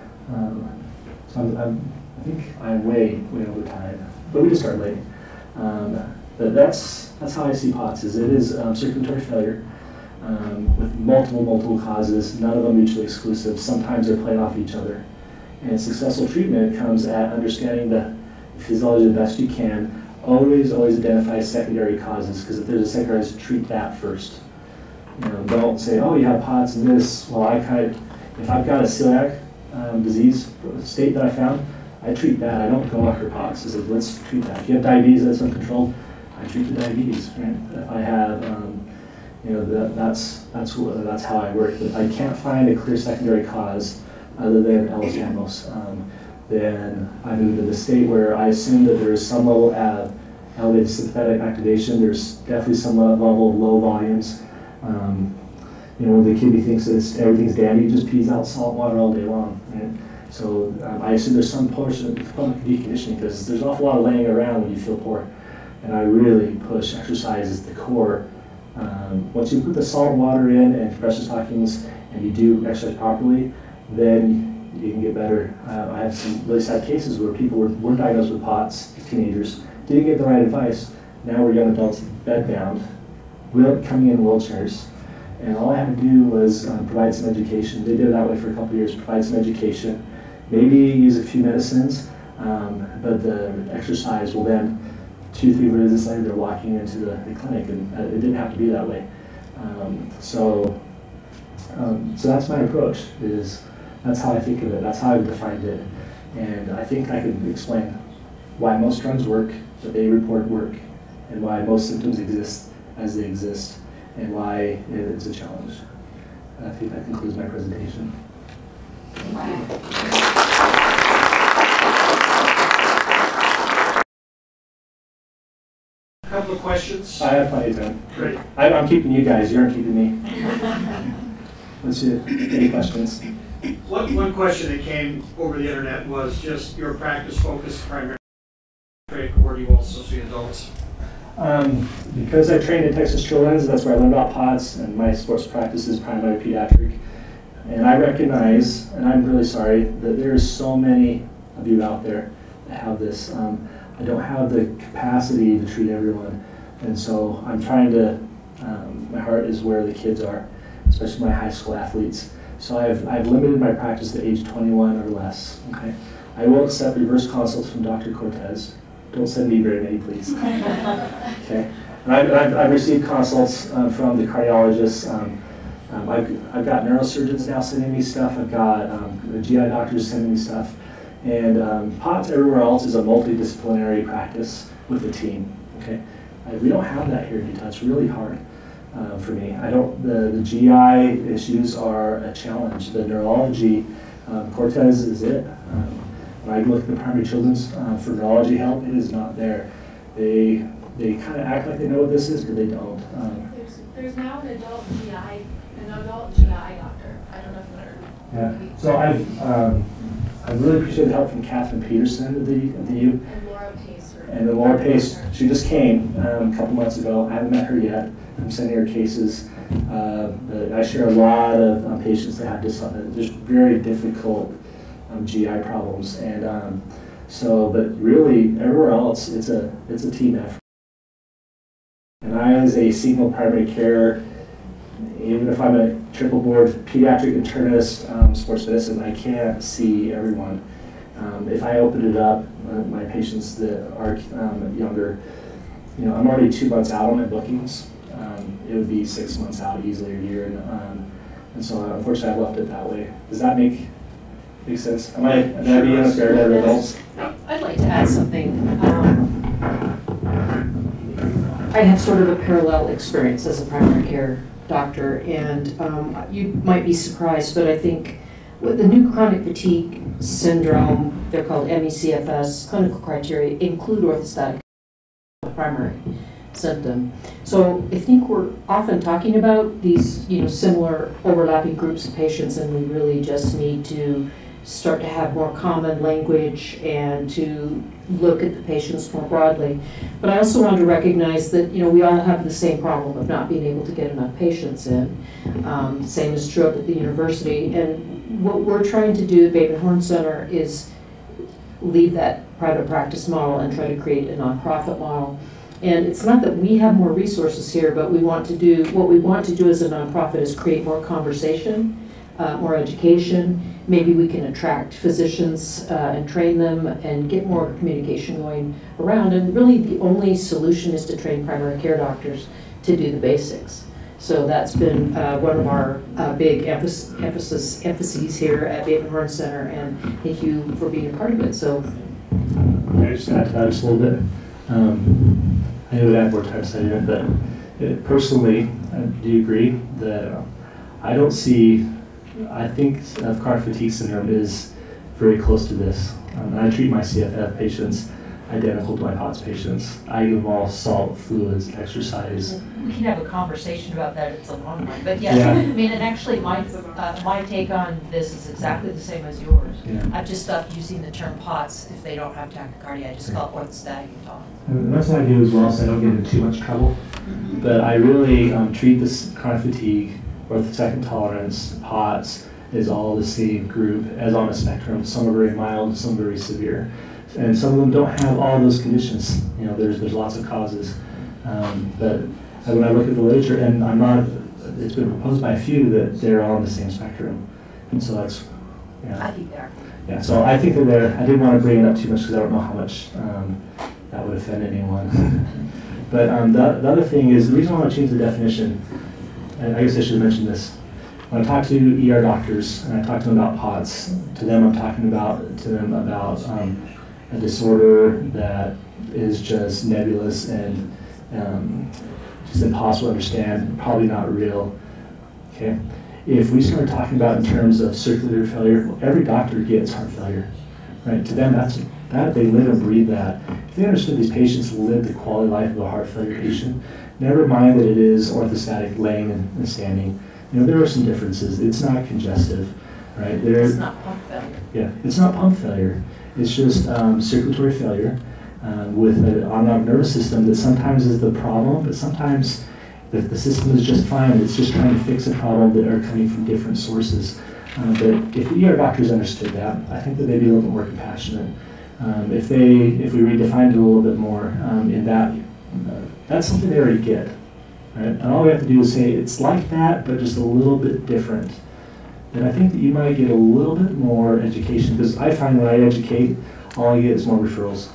So I think I'm way over time, but we just started late. But that's how I see POTS. It is circulatory failure with multiple causes, none of them mutually exclusive. Sometimes they're playing off each other. And successful treatment comes at understanding the physiology the best you can. Always identify secondary causes, because if there's a secondary cause, treat that first. You know, don't say, oh, you have POTS and this. Well, if I've got a celiac disease state that I found, I treat that. I don't go after POTS. I say, let's treat that. If you have diabetes that's uncontrolled, I treat the diabetes. Right? If I have, that's how I work. But if I can't find a clear secondary cause other than Ehlers-Danlos, then I move to the state where I assume that there is some level of elevated sympathetic activation. There's definitely some level of low volumes. The kidney thinks that everything's dandy, just pees out salt water all day long. Right? So I assume there's some portion of pulmonary deconditioning, because there's an awful lot of laying around when you feel poor. And I really push exercise as the core. Once you put the salt water in and compression stockings and you do exercise properly, then you can get better. I have some really sad cases where people were diagnosed with POTS as teenagers, didn't get the right advice. Now we're young adults bedbound, coming in wheelchairs, and all I had to do was provide some education. They did it that way for a couple of years, provide some education, maybe use a few medicines, but the exercise will then, 2-3 visits later, they're walking into the clinic, and it didn't have to be that way. So that's my approach. That's how I think of it. That's how I've defined it. And I think I can explain why most drugs work, that they report work, and why most symptoms exist as they exist, and why it's a challenge. I think that concludes my presentation. A couple of questions. I have plenty of time. Great. I'm keeping you guys. You aren't keeping me. Let's see. Any questions? One question that came over the internet was just your practice focused primarily, or do you also see adults? Because I trained at Texas Children's, that's where I learned about POTS, and my sports practice is primary pediatric. And I recognize, and I'm really sorry, that there's so many of you out there that have this. I don't have the capacity to treat everyone, and so I'm trying to, my heart is where the kids are, especially my high school athletes. So I've limited my practice to age 21 or less, okay? I will accept reverse consults from Dr. Cortez. Don't send me very many, please. Okay. And I've received consults from the cardiologists. I've got neurosurgeons now sending me stuff. I've got GI doctors sending me stuff. And POTS everywhere else is a multidisciplinary practice with a team. Okay. We don't have that here in Utah. It's really hard for me. The GI issues are a challenge. The neurology, Cortez is it. When I look at the primary children's for neurology help, it is not there. They kind of act like they know what this is, but they don't. There's now an adult GI doctor. I don't know if you've heard. Yeah. So I really appreciate the help from Catherine Peterson at the U. And Laura Pace. And Laura Pace, she just came a couple months ago. I haven't met her yet. I'm sending her cases. But I share a lot of patients that have just very difficult GI problems, and but really everywhere else it's a team effort. And I, as a single primary care, even if I'm a triple board pediatric internist, sports medicine, I can't see everyone. If I open it up, my patients that are younger, I'm already 2 months out on my bookings. It would be 6 months out easily, a year, and so unfortunately I've left it that way. Does that make sense? Am I being unfair to other adults? I'd like to add something. I have sort of a parallel experience as a primary care doctor, and you might be surprised, but I think with the new chronic fatigue syndrome, they're called MECFS, clinical criteria include orthostatic primary symptom. So I think we're often talking about these, similar overlapping groups of patients, and we really just need to start to have more common language and to look at the patients more broadly. But I also want to recognize that we all have the same problem of not being able to get enough patients in. Same is true up at the university. And what we're trying to do at Bateman Horne Center is leave that private practice model and try to create a nonprofit model. And it's not that we have more resources here, but what we want to do as a nonprofit is create more conversation, more education. Maybe we can attract physicians and train them and get more communication going around. And really the only solution is to train primary care doctors to do the basics. So that's been one of our big emphases here at Bateman Horne Center, and thank you for being a part of it. So, can I just add to that just a little bit? I know that more time studying it, but personally, do you agree that I don't see? I think chronic fatigue syndrome is very close to this. I treat my CFF patients identical to my POTS patients. I give them all salt, fluids, exercise. We can have a conversation about that. It's a long one, but yes, yeah. I mean, and actually, my take on this is exactly the same as yours. Yeah. I've just stopped using the term POTS if they don't have tachycardia. I just call it orthostatic intolerance. And that's what I do as well, so I don't get into too much trouble. But I really treat this chronic fatigue, orthostatic intolerance, POTS is all the same group as on a spectrum. Some are very mild, some are very severe. And some of them don't have all those conditions. There's lots of causes. But when I look at the literature, and it's been proposed by a few that they're all on the same spectrum. And so that's, I think they are. Yeah, so I think they're there. I didn't want to bring it up too much because I don't know how much that would offend anyone. But the other thing is, the reason I want to change the definition, and I guess I should have mentioned this, when I talk to ER doctors and I talk to them about POTS, to them I'm talking about a disorder that is just nebulous and just impossible to understand, probably not real. Okay, if we start talking about in terms of circulatory failure, every doctor gets heart failure, right? To them, that they live and breathe that. If they understood these patients live the quality of life of a heart failure patient, never mind that it is orthostatic, laying and standing. There are some differences. It's not congestive, right? It's not pump failure. Yeah, it's not pump failure. It's just circulatory failure. with an autonomic nervous system that sometimes is the problem, but sometimes the system is just fine. It's just trying to fix a problem that are coming from different sources. But if the ER doctors understood that, I think that they'd be a little bit more compassionate. If we redefined it a little bit more in that, that's something they already get. Right? And all we have to do is say it's like that, but just a little bit different. Then I think that you might get a little bit more education, because I find when I educate, all I get is more referrals.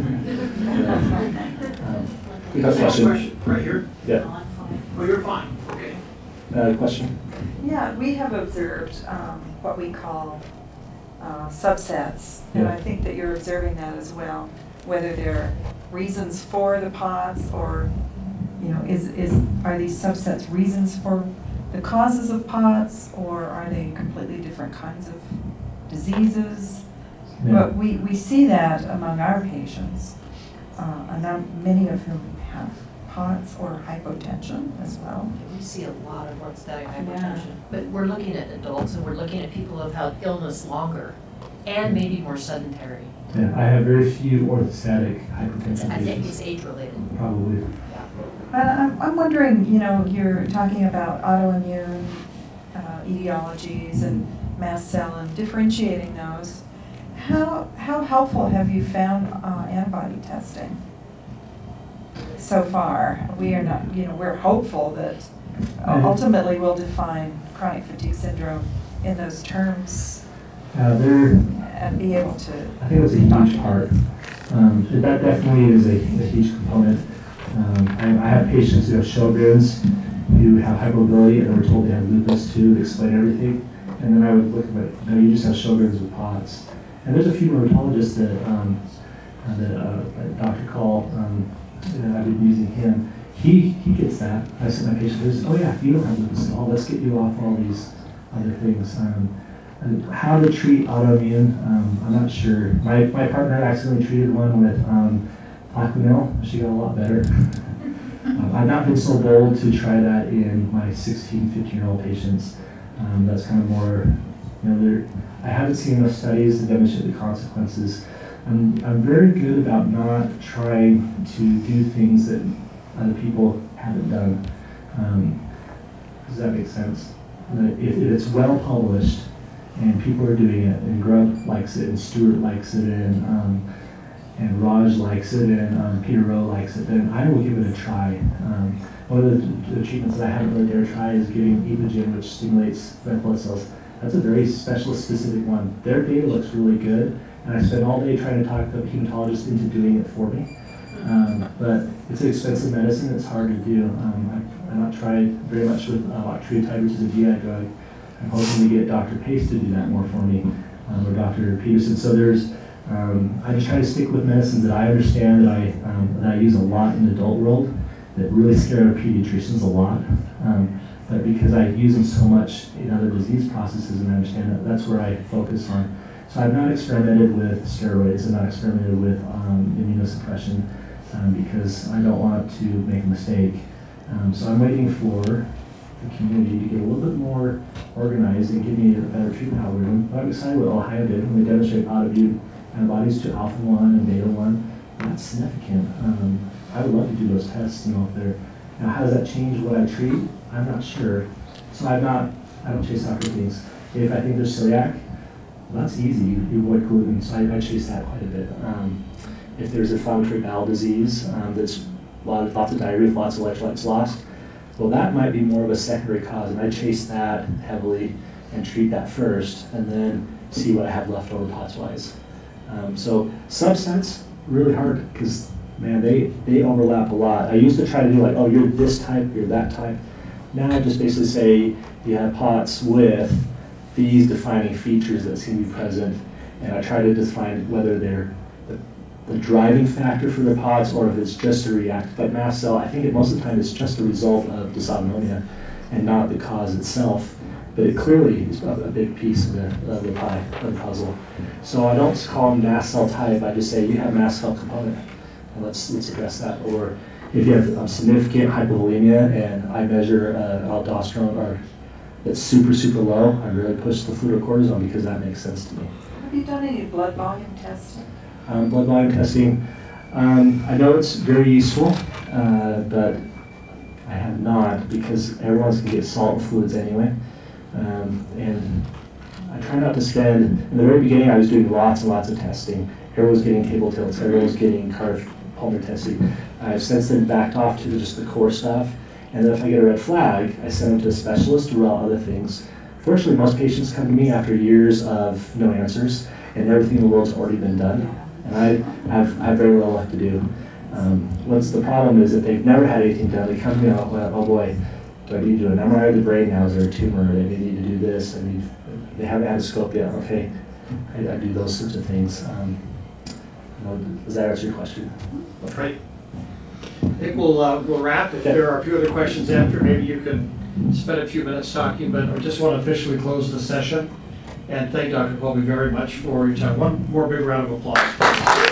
You have a question? Right here? Yeah. Oh, you're fine. Okay. Question? Yeah, we have observed what we call subsets, and I think that you're observing that as well. Whether they're reasons for the POTS, or are these subsets reasons for the causes of POTS, or are they completely different kinds of diseases? Yeah. But we see that among our patients, and many of whom have POTS or hypotension as well. We see a lot of orthostatic hypotension, but we're looking at adults, and we're looking at people who have had illness longer and maybe more sedentary. Yeah, I have very few orthostatic hypertension. I think it's age-related. Probably. I'm wondering, you're talking about autoimmune etiologies and mast cell and differentiating those. How helpful have you found antibody testing so far? We are not, we're hopeful that ultimately we'll define chronic fatigue syndrome in those terms and be able to. I think that's a huge part. That definitely is a huge component. I have patients who have Sjogren's, who have hypermobility, and we're told they have lupus too, to explain everything. And then I would look at it, no, you just have Sjogren's with POTS. And there's a few rheumatologists that Dr. Call, I've been using him. He gets that. I said my patient, oh yeah, you don't have lupus at all, let's get you off all these other things. How to treat autoimmune, I'm not sure. My partner accidentally treated one with Plaquenil. She got a lot better. I've not been so bold to try that in my 16, 15-year-old patients. That's kind of more, I haven't seen enough studies to demonstrate the consequences. I'm very good about not trying to do things that other people haven't done. Does that make sense? If it's well published and people are doing it, and Grubb likes it, and Stewart likes it, and Raj likes it, and Peter Rowe likes it, then I will give it a try. One of the treatments that I haven't really dared try is giving Epogen, which stimulates red blood cells. That's a very specialist specific one. Their data looks really good, and I spent all day trying to talk the hematologist into doing it for me. But it's an expensive medicine, it's hard to do. I've not tried very much with octreotide, which is a GI drug. I'm hoping to get Dr. Pace to do that more for me, or Dr. Peterson. So I just try to stick with medicines that I understand, that I use a lot in the adult world, that really scare our pediatricians a lot. But because I use them so much in other disease processes and I understand that, that's where I focus on. So I've not experimented with steroids, I've not experimented with immunosuppression because I don't want to make a mistake. So I'm waiting for the community to get a little bit more organized and give me a better treatment algorithm. But I'm excited what Ohio did when they demonstrate autoimmune antibodies to alpha-1 and beta-1. That's significant. I would love to do those tests, if they're, how does that change what I treat? I'm not sure. So I don't chase after things. If I think there's celiac, well, that's easy, you avoid gluten, so I chase that quite a bit. If there's inflammatory bowel disease, that's lots of diarrhea, lots of electrolytes lost, well, that might be more of a secondary cause, and I chase that heavily and treat that first, and then see what I have left over POTS-wise. So subsets, really hard, because man, they overlap a lot. I used to try to do like, oh, you're this type, you're that type. Now I just basically say you have POTS with these defining features that seem to be present, and I try to define whether they're the driving factor for the POTS or if it's just a reactive. Like mast cell, I think most of the time it's just a result of dysautonomia and not the cause itself. But it clearly is a big piece of the pie, of the puzzle. So I don't call them mast cell type, I just say you have mast cell component, and let's address that. Or if you have significant hypovolemia and I measure aldosterone that's super, super low, I really push the fludrocortisone because that makes sense to me. Have you done any blood volume testing? Blood volume testing, I know it's very useful, but I have not, because everyone's going to get salt and fluids anyway. And I try not to spend, in the very beginning I was doing lots and lots of testing. Everyone was getting table tilts, everyone was getting pulmonary testing. I've since then backed off to just the core stuff. And then if I get a red flag, I send them to a specialist to rule out other things. Fortunately, most patients come to me after years of no answers, and everything in the world's already been done. And I have very little left to do. What's the problem is if they've never had anything done, they come to me, oh boy, do I need to do an MRI of the brain now? Is there a tumor? They need to do this. They haven't had a scope yet. Okay, I do those sorts of things. Does that answer your question? Great. I think we'll wrap. If there are a few other questions after, maybe you can spend a few minutes talking, but I just want to officially close the session and thank Dr. Coleby very much for your time. One more big round of applause.